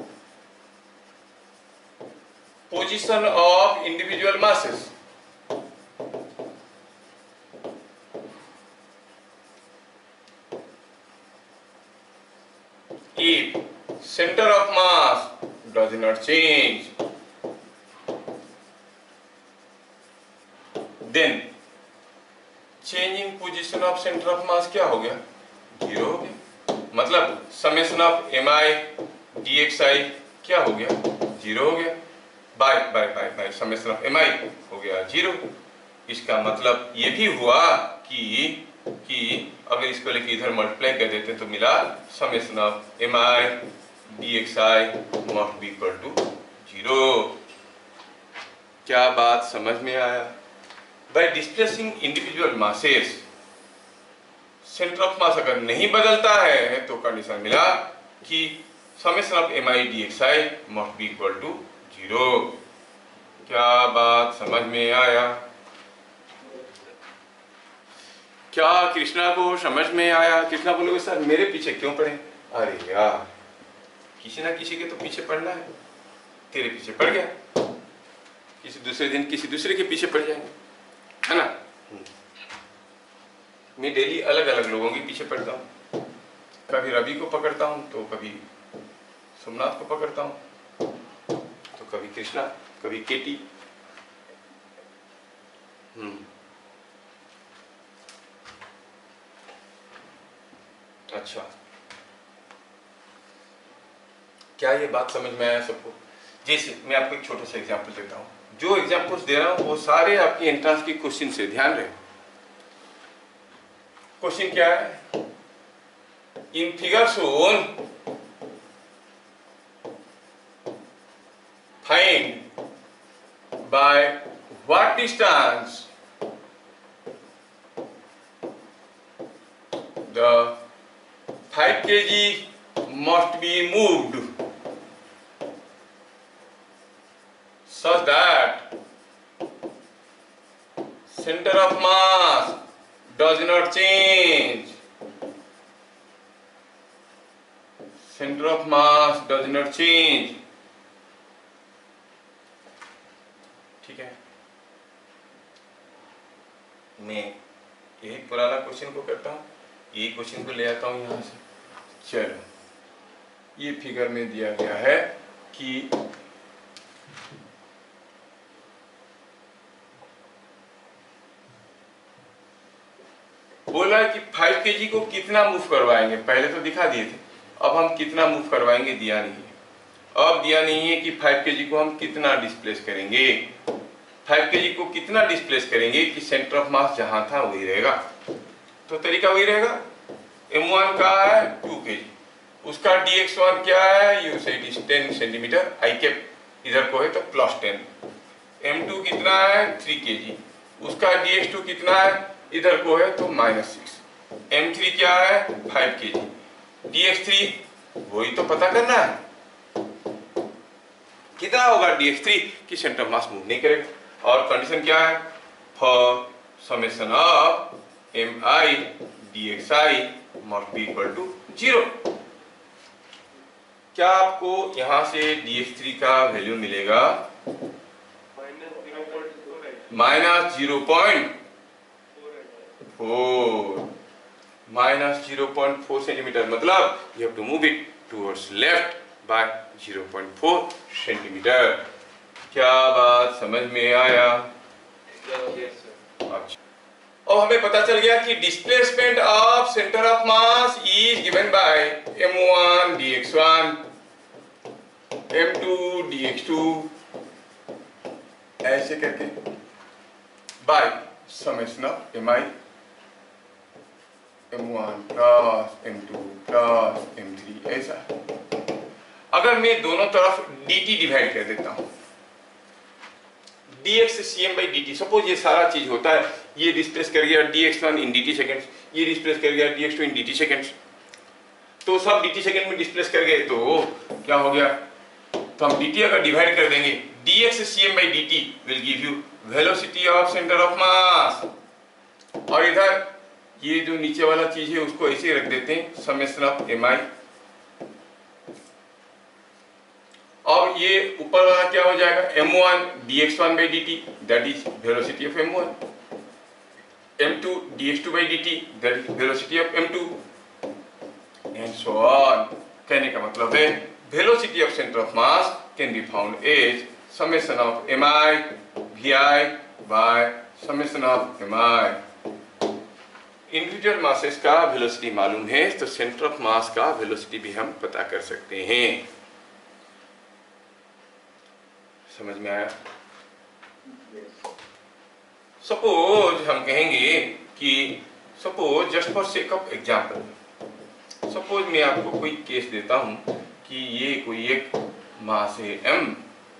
position of individual masses, if center of mass does not change, then changing position of center of mass क्या हो गया? 0 हो गया। मतलब summation of mi dxi क्या हो गया? 0 हो गया। बाय समेशन ऑफ mi हो गया 0। इसका मतलब ये भी हुआ कि अगर इसको लेके इधर मल्टीप्लाई कर देते तो मिला summation of mi dxi must be equal to 0। क्या बात समझ में आया? By displacing individual masses centre of mass अगर नहीं बदलता है तो कंडीशन मिला कि summation of mi dxi must be equal to 0। क्या बात समझ में आया? क्या कृष्णा को समझ में आया? कृष्णा बोलोगे सर मेरे पीछे क्यों पड़े? अरे यार किसी ना किसी के तो पीछे पड़ना है, तेरे पीछे पड़ गया, किसी दूसरे दिन किसी दूसरे के पीछे पड़ जाएंगे, है ना। मैं डेली अलग अलग लोगों के पीछे पड़ता हूँ, कभी रवि को पकड़ता हूँ तो कभी सोमनाथ को पकड़ता हूँ, तो कभी कृष्णा, कभी केटी। अच्छा, क्या ये बात समझ में आया सबको? जैसे मैं आपको एक छोटा सा एग्जांपल देता हूँ, जो एग्जांपल्स दे रहा हूँ वो सारे आपकी एंट्रेंस की क्वेश्चन से, ध्यान रहे। क्वेश्चन क्या है? In figure shown find by what distance the 5 kg must be moved such that center of mass does not change. Center of mass does not change. ठीक है, मैं यही पुराना क्वेश्चन को करता हूँ, ये क्वेश्चन को ले आता हूं यहां से। चलो, ये फिगर में दिया गया है कि बोला कि 5 केजी को कितना मूव करवाएंगे, पहले तो दिखा दिए थे, अब हम कितना मूव करवाएंगे दिया नहीं है। अब दिया नहीं है कि 5 केजी को हम कितना डिस्प्लेस करेंगे। 5 केजी को कितना डिस्प्लेस करेंगे कि सेंटर ऑफ मास जहां था वही रहेगा, तो तरीका वही रहेगा। m1 का है 2 kg, उसका dx1 क्या है, you say it is 10 centimetre, I cap इधर को है तो +10। m2 कितना है 3 kg, उसका dx2 कितना है, इधर को है तो -6। m3 क्या है 5 kg, dx3 वही तो पता करना है कितना होगा dx3 कि सेंटर मास मूव नहीं करेगा। और कंडीशन क्या है, for summation of mi dxi must be equal to 0। क्या आपको यहां से dx3 का वैल्यू मिलेगा -0.4 सेंटीमीटर, मतलब you have to move it towards left by 0.4 centimetre. क्या बात समझ में आया? अच्छा, और हमें पता चल गया कि displacement of centre of mass is given by m1 dx1 m2 dx2 ऐसे करके by summation of mi m1 plus m2 plus m3 ऐसा। अगर मैं दोनों तरफ dt डिवाइड कर देता हूं dx cm by dt। Suppose ये सारा चीज होता है, ये डिस्प्लेस कर गया dx1 इन dt सेकेंड्स, ये डिस्प्लेस कर गया dx2 इन dt सेकेंड्स, तो सब dt सेकेंड में डिस्प्लेस कर गए, तो क्या हो गया, तो हम dt अगर डिवाइड कर देंगे, dx cm by dt will give you velocity of centre of mass. और इधर ये जो नीचे वाला चीज है उसको ऐसे रख देते हैं, समेशन ऑफ mi, और ये ऊपर वाला क्या हो जाएगा, m1 dx1 by dt that is velocity of m1, m2 dx2 by dt that is velocity of m2 and so on. कहने का मतलब है velocity of centre of mass can be found as summation of mi vi by summation of mi। Individual masses का वेलोसिटी मालूम है तो सेंटर ऑफ मास का वेलोसिटी भी हम पता कर सकते हैं। समझ में आया? सपोज हम कहेंगे कि suppose just for sake of example, suppose मैं आपको कोई केस देता हूं कि ये कोई एक मास है m,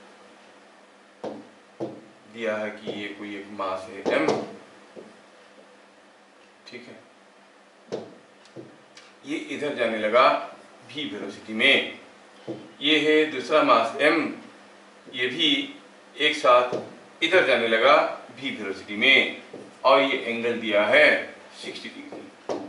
दिया है कि ये कोई एक मास है m, ठीक है, ये इधर जाने लगा v वेलोसिटी में, ये है दूसरा मास m, ये भी एक साथ इधर जाने लगा v वेलोसिटी में, और ये एंगल दिया है 60 डिग्री।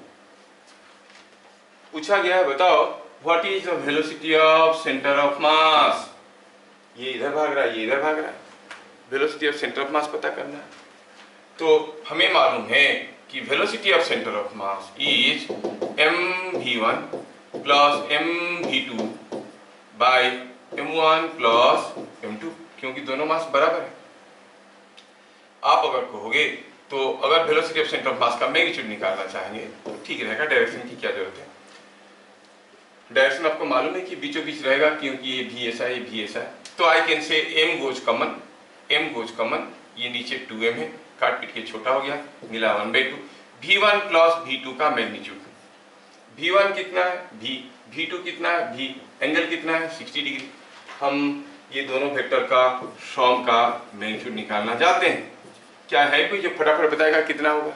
पूछा गया है बताओ what is the velocity of centre of mass, ये इधर भाग रहा है, ये इधर भाग रहा है, velocity of centre of mass पता करना है। तो हमें मालूम है कि velocity of centre of mass is mv1 plus mv2 by m1 plus m2, क्योंकि दोनों मास बराबर है। आप अगर कहोगे तो अगर velocity of centre of mass का मैग्नीट्यूड निकालना चाहेंगे तो ठीक रहेगा, डायरेक्शन की क्या जरूरत है, डायरेक्शन आपको मालूम है कि बीचों बीच रहेगा, क्योंकि ये भी ऐसा है, ये भी ऐसा है, तो I can say m goes common, ये नीचे 2m है, काट पीट के छोटा हो गया, मिला 1/2, v1 प्लस v2 का मैग्नीट्यूड, v1 कितना है v, v2 कितना है v, एंगल कितना है 60 डिग्री। हम ये दोनों वेक्टर का सम का मैग्नीट्यूड निकालना चाहते हैं, क्या है कोई जो फटाफट बताएगा कितना होगा?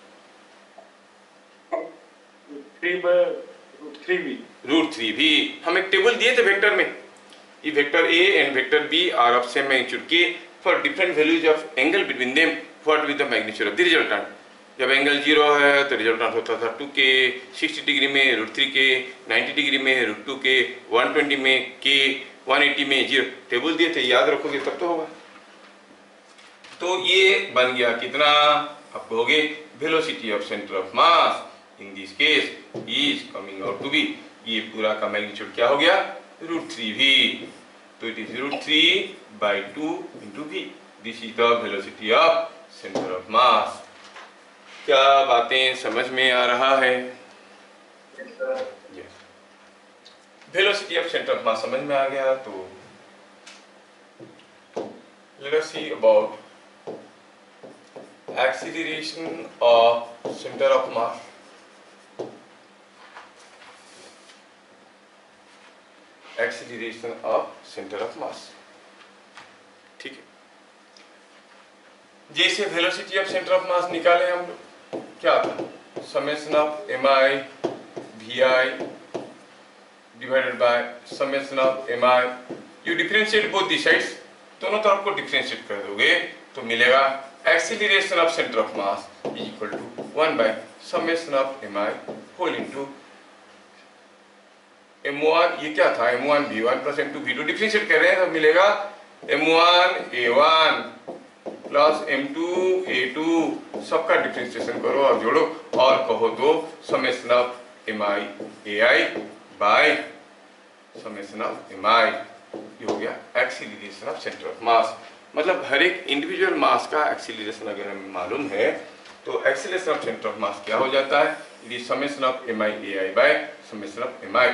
3/√3v। हम एक टेबल दिए थे वेक्टर में, ये vector a and vector b are of same magnitude के, for different values of angle between them what with the magnitude of the resultant. जब एंगल 0 है तो रिजल्टेंट होता था 2k, 60 डिग्री में √3k, 90 डिग्री में √2k, 120 में k, 180 में 0। टेबल दिए थे, याद रखोगे तब तो होगा। तो ये बन गया कितना, आप कहोगे velocity of centre of mass in this case is coming out to be, ये पूरा का मैग्नीट्यूड क्या हो गया √3v, तो it is √3/2 into v, this is the velocity of centre of mass. क्या बातें समझ में आ रहा है? Yes, velocity of centre of mass समझ में आ गया। तो let us see about acceleration of center of mass। acceleration of center of mass, ठीक है। जैसे velocity of centre of mass निकाले हम लोग, क्या था, summation of mi vi divided by summation of mi, you differentiate both the sides, दोनों तरफ को डिफरेंशिएट कर दोगे तो मिलेगा acceleration of center of mass is equal to 1 by summation of mi whole into m1, ये क्या था, m1 v1 plus m2 v2, differentiate कर रहे हैं तो मिलेगा m1 a1 plus m2 a2, सबका डिफरेंशिएशन करो और जोड़ो और कहो तो summation of mi ai by summation of mi, ये हो गया acceleration of centre of mass. मतलब हर एक इंडिविजुअल मास का एक्सीलरेशन अगर हमें मालूम है तो acceleration of centre of mass क्या हो जाता है, it is summation of mi ai by summation of mi।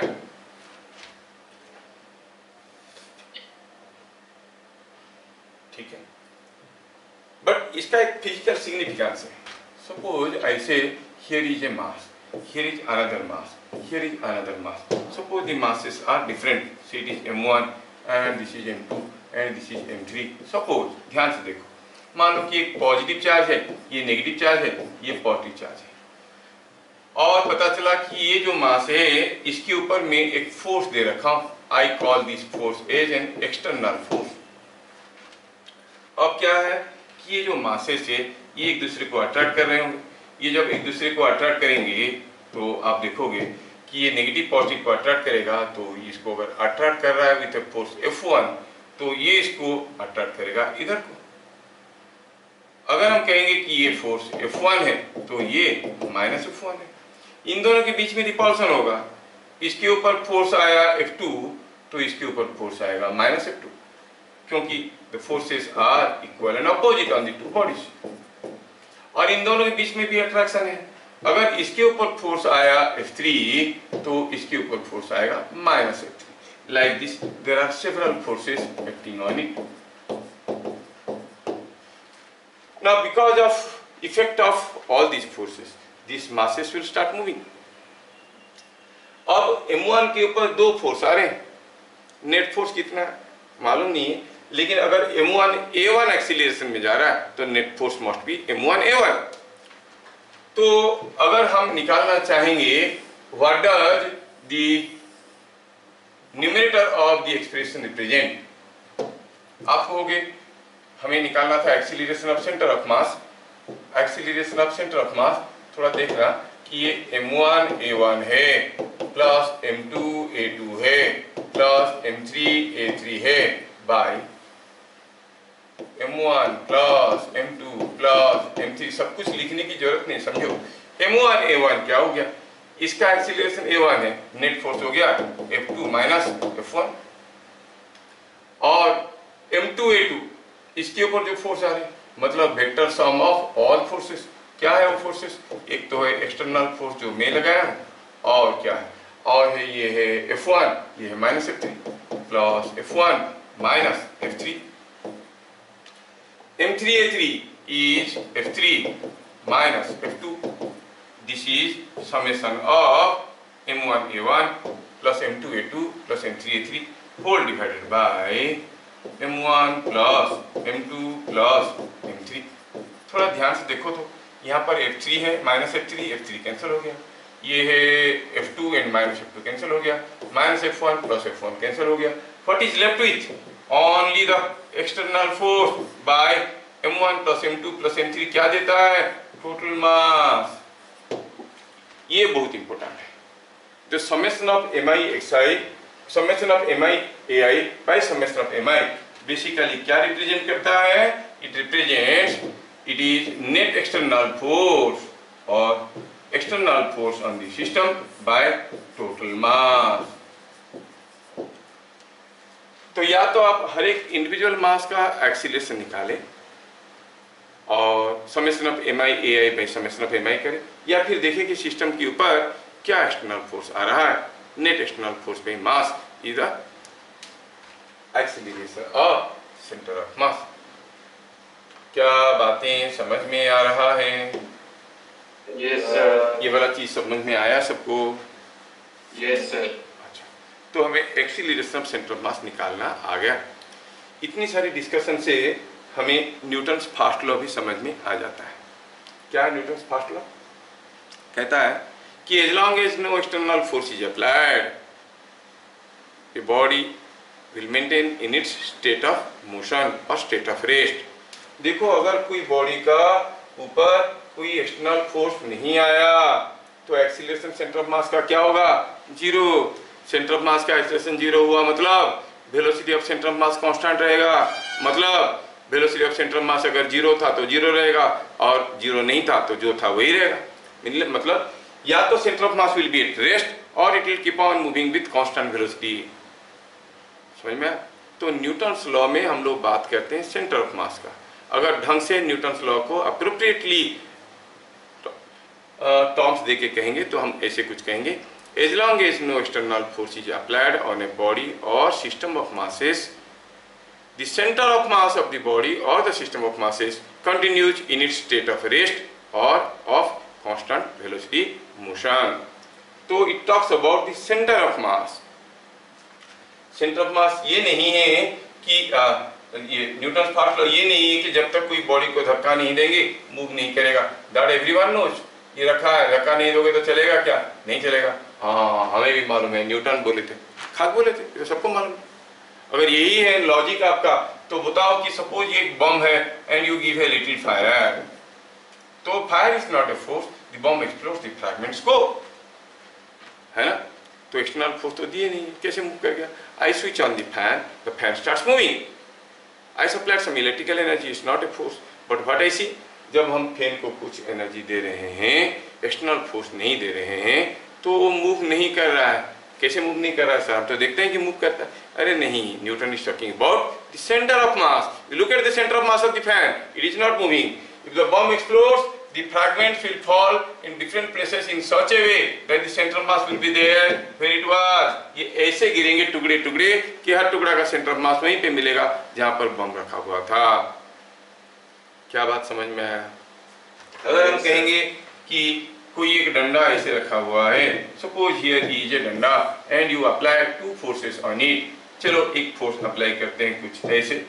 ठीक है, बट इसका एक फिजिकल सिग्निफिकेंस है। Suppose I say here is a mass, here is another mass, here is another mass, suppose the masses are different, say it is m1 and this is m2 and this is m3। suppose ध्यान से देखो, मान लो कि एक पॉजिटिव चार्ज है, ये नेगेटिव चार्ज है, ये पॉजिटिव चार्ज है, और पता चला कि ये जो मास है इसके ऊपर मैं एक फोर्स दे रखा हूं, I call this force as an external force. अब क्या है कि ये जो मासेस है ये एक दूसरे को अट्रैक्ट कर रहे होंगे, ये जब एक दूसरे को अट्रैक्ट करेंगे तो आप देखोगे कि ये नेगेटिव पॉजिटिव को अट्रैक्ट करेगा, तो इसको अगर अट्रैक्ट कर रहा है विथ ए फोर्स F1 तो ये इसको अट्रैक्ट करेगा इधर को। अगर हम कहेंगे कि ये फोर्स F1 है तो ये माइनस F1 है, इन दोनों के बीच में रिपल्सन होगा, इसके ऊपर फोर्स आया F2 तो इसके ऊपर फोर्स आएगा माइनस F2, क्योंकि the forces are equal and opposite on the two bodies, और इन दोनों के बीच में भी अट्रैक्शन है। अगर इसके ऊपर फोर्स आया F3 तो इसके ऊपर फोर्स आएगा minus F3। Like this there are several forces acting on it. Now because of effect of all these forces, these masses will start moving। अब M1 के ऊपर दो फोर्स आ रहे हैं, नेट फोर्स कितना मालूम नहीं है, लेकिन अगर M1 A1 एक्सीलरेशन में जा रहा है तो net force must be M1 A1। तो अगर हम निकालना चाहेंगे what does the numerator of the expression represent, आप कहोगे हमें निकालना था acceleration of centre of mass. Acceleration of centre of mass थोड़ा देखना कि ये M1 A1 है प्लस M2 A2 है प्लस M3 A3 है bye M1 plus M2 plus M3, सब कुछ लिखने की जरूरत नहीं, समझो। M1 A1 क्या हो गया, इसका एक्सीलरेशन A1 है, नेट फोर्स हो गया F2 माइनस F1, और M2 A2 इसके ऊपर जो फोर्स आ रहे हैं मतलब vector sum of all forces. क्या है वो फोर्सेस, एक तो है एक्सटर्नल फोर्स जो मैं लगाया हूं, और क्या है, और है ये है F1, ये है minus F3 plus F1 minus F3। M3 A3 is F3 minus F2. This is summation of M1 A1 plus M2 A2 plus M3 A3 whole divided by M1 plus M2 plus M3। थोड़ा ध्यान से देखो तो यहाँ पर F3 है माइनस F3 कैंसिल हो गया, ये है F2 and minus F2 cancel हो गया, minus F1 plus F1 cancel हो गया। What is left with? Only the external force by M1 plus M2 plus M3 क्या देता है, टोटल मास। ये बहुत इंपॉर्टेंट है। The summation of MI summation of MI AI by summation of MI basically क्या रिप्रेजेंट करता है, it represents, it is net external force और external force on the system by total mass। तो या तो आप हर एक इंडिविजुअल मास का एक्सीलरेशन निकालें और summation of MI AI by summation of MI करें, या फिर देखें कि सिस्टम के ऊपर क्या एक्सटर्नल फोर्स आ रहा है, net external force by mass is the acceleration of centre of mass. क्या बातें समझ में आ रहा है? Yes sir. ये वाला चीज समझ में आया सबको? Yes sir. अच्छा, तो हमें acceleration of centre of mass निकालना आ गया। इतनी सारी डिस्कशन से हमें न्यूटन्स फास्ट लॉ भी समझ में आ जाता है। क्या है न्यूटन्स फास्ट लॉ? कहता है कि as long as no external force is applied a body will maintain in its state of motion और स्टेट ऑफ रेस्ट। देखो, अगर कोई बॉडी का ऊपर कोई एक्सटर्नल फोर्स नहीं आया तो एक्सीलरेशन सेंटर ऑफ मास का क्या होगा, जीरो। सेंटर ऑफ मास का एक्सीलरेशन जीरो हुआ मतलब velocity of centre of mass constant रहेगा, मतलब velocity of centre of mass अगर जीरो था तो जीरो रहेगा और जीरो नहीं था तो जो था वही रहेगा। मतलब या तो centre of mass will be at rest और it will keep on moving with constant velocity. समझ में? तो न्यूटन्स लॉ में हम लोग बात करते हैं सेंटर ऑफ मास का। अगर ढंग से न्यूटन्स लॉ को अप्रोप्रिएटली टर्म्स देके कहेंगे तो हम ऐसे कुछ कहेंगे, as long as no external force is applied on a body और system of masses, the center of mass of the body or the system of masses continues in its state of rest or of constant velocity motion। तो it talks about the center of mass। center of mass ये नहीं है कि ये न्यूटन फर्स्ट लॉ ये नहीं है कि जब तक कोई बॉडी को धक्का नहीं देंगे मूव नहीं करेगा, दैट एवरीवन नोज। ये रखा है, धक्का नहीं दोगे तो चलेगा क्या? नहीं चलेगा। हाँ हमें भी मालूम है, न्यूटन बोले थे, खाक बोले थे, ये सबको मालूम है। अगर यही है लॉजिक आपका तो बताओ कि सपोज ये एक बम है and you give a little fire, तो fire is not a force, the bomb explodes, the fragments go, है ना? तो एक्सटर्नल फोर्स तो दिए नहीं, कैसे मूव कर गया? I switch on the fan starts moving, I supplied some electrical energy, it's not a force, but what I see, जब हम फैन को कुछ एनर्जी दे रहे हैं, एक्सटर्नल फोर्स नहीं दे रहे हैं, तो वो मूव नहीं कर रहा है। कैसे मूव नहीं कर रहा है सर? हम तो देखते हैं कि मूव करता है। अरे नहीं, Newton is talking about the centre of mass. You look at the centre of mass of the fan, it is not moving. If the bomb explodes, the fragments will fall in different places in such a way that the central mass will be there where it was. ये ऐसे गिरेंगे टुकड़े टुकड़े कि हर टुकड़ा का सेंट्रल मास वहीं पे मिलेगा जहां पर बम रखा हुआ था। क्या बात समझ में आया? अगर हम कहेंगे कि कोई एक डंडा ऐसे रखा हुआ है, सपोज हियर इज ए डंडा and you apply 2 forces on it. चलो एक फोर्स अप्लाई करते हैं कुछ ऐसे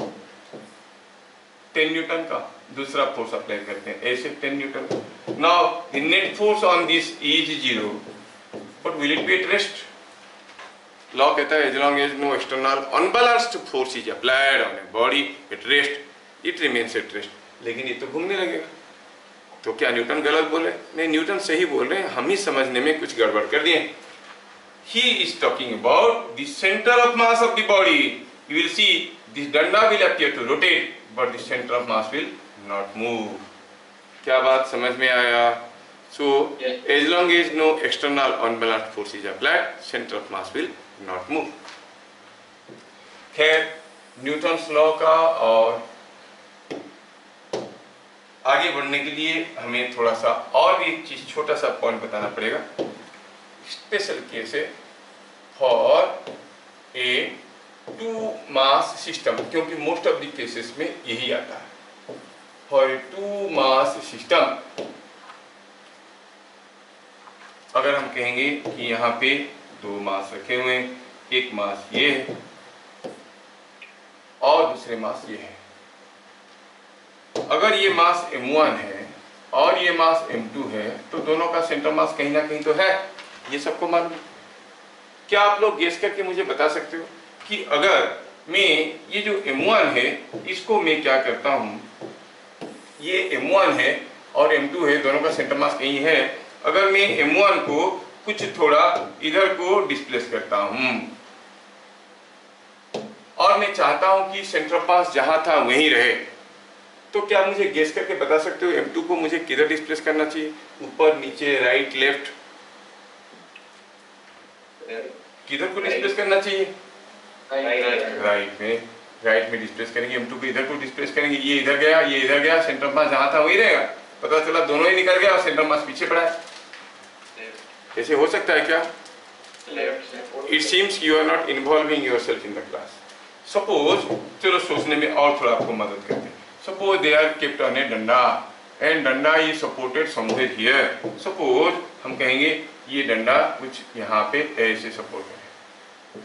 10 न्यूटन का, दूसरा फोर्स अप्लाई करते हैं ऐसे 10 newton. Now the net force on this is 0, but will it be at rest? Law कहता है as long as no external unbalanced force is applied on a body at rest, it remains at rest. लेकिन ये तो घूमने लगेगा। तो क्या न्यूटन गलत बोले? नहीं, न्यूटन सही बोल रहे हैं, हम ही समझने में कुछ गड़बड़ कर दिए। He is talking about the center of mass of the body. You will see this danda will appear to rotate, but the center of mass will not move. क्या बात समझ में आया? So as long as no external unbalanced force is applied, center of mass will not move. खैर न्यूटन्स लॉ का और आगे बढ़ने के लिए हमें थोड़ा सा और भी एक चीज, छोटा सा पॉइंट बताना पड़ेगा। स्पेशल केस है फॉर ए 2 मास सिस्टम, क्योंकि मोस्ट ऑफ द केसेस में यही आता है। फॉर ए 2 मास सिस्टम, अगर हम कहेंगे कि यहाँ पे 2 मास रखे हुए हैं, एक मास ये है और दूसरे मास ये है। अगर ये मास m1 है और ये मास m2 है, तो दोनों का सेंटर मास कहीं ना कहीं तो है, ये सबको मालूम। क्या आप लोग गेस करके मुझे बता सकते हो कि अगर मैं ये जो m1 है इसको मैं क्या करता हूँ, ये m1 है और m2 है, दोनों का सेंटर मास कहीं है। अगर मैं m1 को कुछ थोड़ा इधर को डिस्प्लेस करता हूँ और मैं चाहता हूँ कि सेंटर मास जहां था वहीं रहे, तो क्या मुझे गेस करके बता सकते हो m2 को मुझे किधर डिस्प्लेस करना चाहिए? ऊपर, नीचे, राइट, लेफ्ट? किधर को डिस्प्लेस करना चाहिए? राइट में डिस्प्लेस करेंगे। m2 को इधर को डिस्प्लेस करेंगे, ये इधर गया, ये इधर गया, सेंटर मास जहां था वहीं रहेगा। पता चला दोनों ही निकल गया और सेंटर मास पीछे पड़ा है। ऐसे हो सकता है क्या? It seems you are not involving yourself in the class. Suppose, चलो सोचने में और थोड़ा आपको मदद करते हैं। Suppose they are kept on a डंडा and डंडा is supported somewhere here. Suppose हम कहेंगे ये डंडा कुछ यहाँ पे ऐसे सपोर्ट है।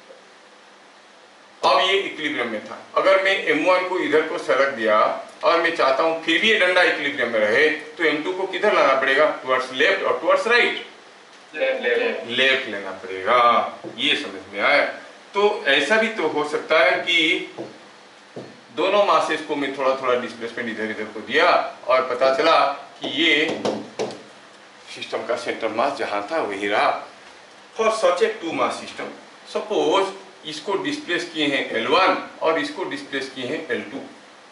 अब ये इक्विलिब्रियम में था। अगर मैं m1 को इधर को सरक दिया और मैं चाहता हूँ फिर भी ये डंडा इक्विलिब्रियम में रहे, तो m2 को किधर लाना पड़ेगा? टुवर्ड्स लेफ्ट और टुवर्ड्स राइट? लेफ्ट लेना पड़ेगा। ये समझ में आया? तो ऐसा भी तो हो सकता है कि दोनों मासेस को मैं थोड़ा थोड़ा डिस्प्लेसमेंट इधर इधर को दिया और पता चला कि ये सिस्टम का सेंटर मास जहां था वही रहा। For such a 2 mass system, suppose इसको डिस्प्लेस किए हैं L1 और इसको डिस्प्लेस किए हैं L2,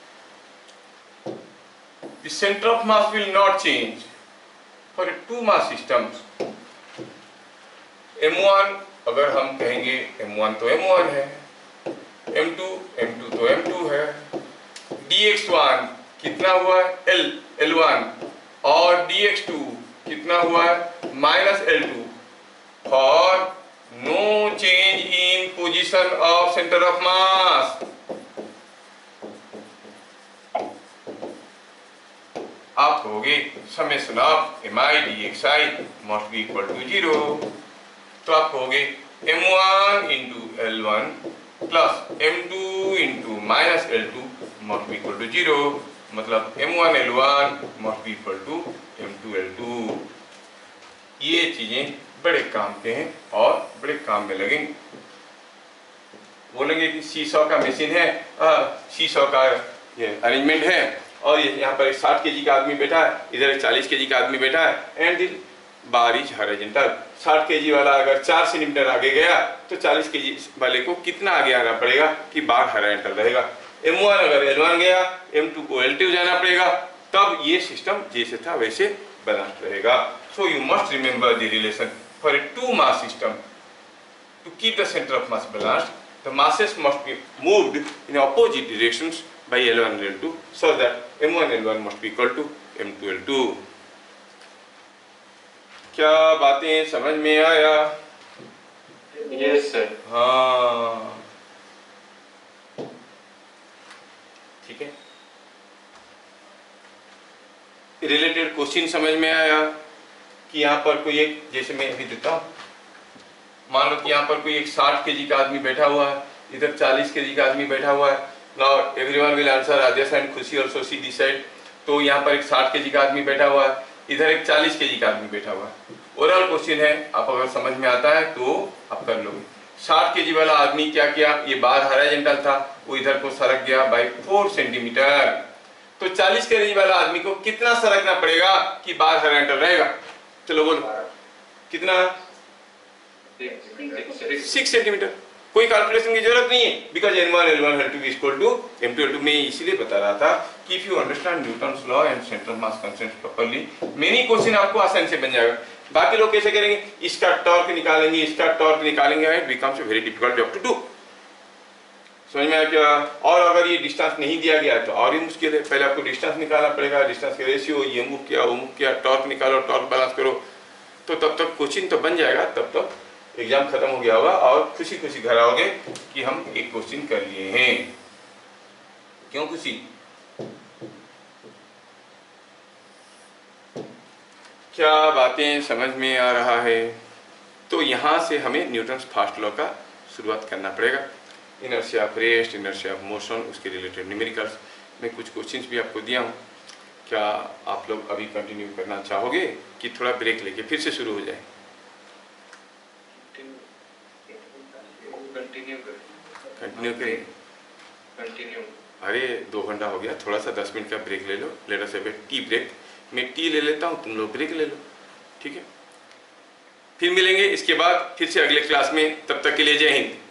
the centre of mass will not change for a 2 mass system. M1 अगर हम कहेंगे M1 तो M1 है, M2 तो M2 है, dx1 कितना हुआ है? L1 और dx2 कितना हुआ है? Minus L2 for no change in position of centre of mass. आप कहोगे summation of mi dxi must be equal to 0, तो आप कहोगे m1 into L1 plus m2 into minus L2 must be equal to 0, मतलब M1 L1 must be equal to M2 L2। ये चीजें बड़े काम के हैं और बड़े काम में लगेंगे। बोलेंगे कि सीसॉ का मशीन है, सीसॉ का ये अरेंजमेंट है और यहाँ पर 60 केजी का आदमी बैठा है, इधर 40 केजी का आदमी बैठा है and bar is horizontal. 60 KG वाला अगर 4 सेंटीमीटर आगे गया तो 40 केजी वाले को कितना आगे आना पड़ेगा कि बार हॉरिजॉन्टल रहेगा। M1 अगर L1 गया, M2 को L2 जाना पड़ेगा, तब ये सिस्टम जैसे था वैसे बैलेंस्ड रहेगा। So you must remember the relation for a two mass system to keep the centre of mass balanced, the masses must be moved in opposite directions by L1 and L2 so that M1 L1 must be equal to M2 L2। क्या बातें समझ में आया? Yes sir। हाँ ठीक है। रिलेटेड क्वेश्चन समझ में आया कि यहाँ पर कोई एक, जैसे मैं अभी देता हूँ, मान लो कि यहाँ पर कोई एक 60 केजी का आदमी बैठा हुआ है, इधर 40 केजी का आदमी बैठा हुआ है। Now everyone will answer Rajesh and Khushi also see this side. तो यहाँ पर एक 60 केजी का आदमी बैठा हुआ है, इधर एक 40 केजी का आदमी बैठा हुआ है। ओवरऑल क्वेश्चन है, आप अगर समझ में आता है तो आप कर लोगे। 60 केजी वाला आदमी क्या किया, ये बार हॉरिजॉन्टल था, वो इधर को सरक गया बाय 4 सेंटीमीटर। तो 40 केजी वाला आदमी को कितना सरकना पड़ेगा कि बार हॉरिजॉन्टल रहेगा? चलो बोलो कितना? 6 सेंटीमीटर। कोई कैलकुलेशन की जरूरत नहीं है, because N1 L1 L2 is equal to M2 L2। मैं इसीलिए बता रहा था कि if you understand Newton's law and centre of mass concept properly, many question आपको आसानी से बन जाएगा। बाकी लोग कैसे करेंगे, इसका टॉर्क निकालेंगे, इसका टॉर्क निकालेंगे, it becomes a very difficult job to do. समझ में आया क्या? और अगर ये डिस्टेंस नहीं दिया गया तो और ही मुश्किल है। पहले आपको डिस्टेंस निकालना पड़ेगा, डिस्टेंस के रेशियो, ये मूव किया वो मूव किया, टॉर्क निकालो, टॉर्क बैलेंस करो, तो तब तक क्वेश्चन तो बन जाएगा, तब तक एग्जाम खत्म हो गया होगा और खुशी खुशी घर आओगे कि हम एक क्वेश्चन कर लिए हैं। क्यों खुशी? क्या बातें समझ में आ रहा है? तो यहाँ से हमें न्यूटन्स फर्स्ट लॉ का शुरुआत करना पड़ेगा। Inertia of rest, inertia of motion, उसके रिलेटेड न्यूमेरिकल्स। मैं कुछ क्वेश्चंस भी आपको दिया हूँ, क्या आप लोग अभी कंटिन्यू करना चाहोगे कि थोड़ा ब्रेक लेके फिर से शुरू हो जाए? कंटिन्यू करें? कंटिन्यू। अरे 2 घंटा हो गया, थोड़ा सा 10 मिनट का ब्रेक ले लो। Let us have a tea break. मैं टी ले लेता हूँ, तुम लोग ब्रेक ले लो, ठीक है? फिर मिलेंगे इसके बाद फिर से अगले क्लास में। तब तक के लिए जय हिंद।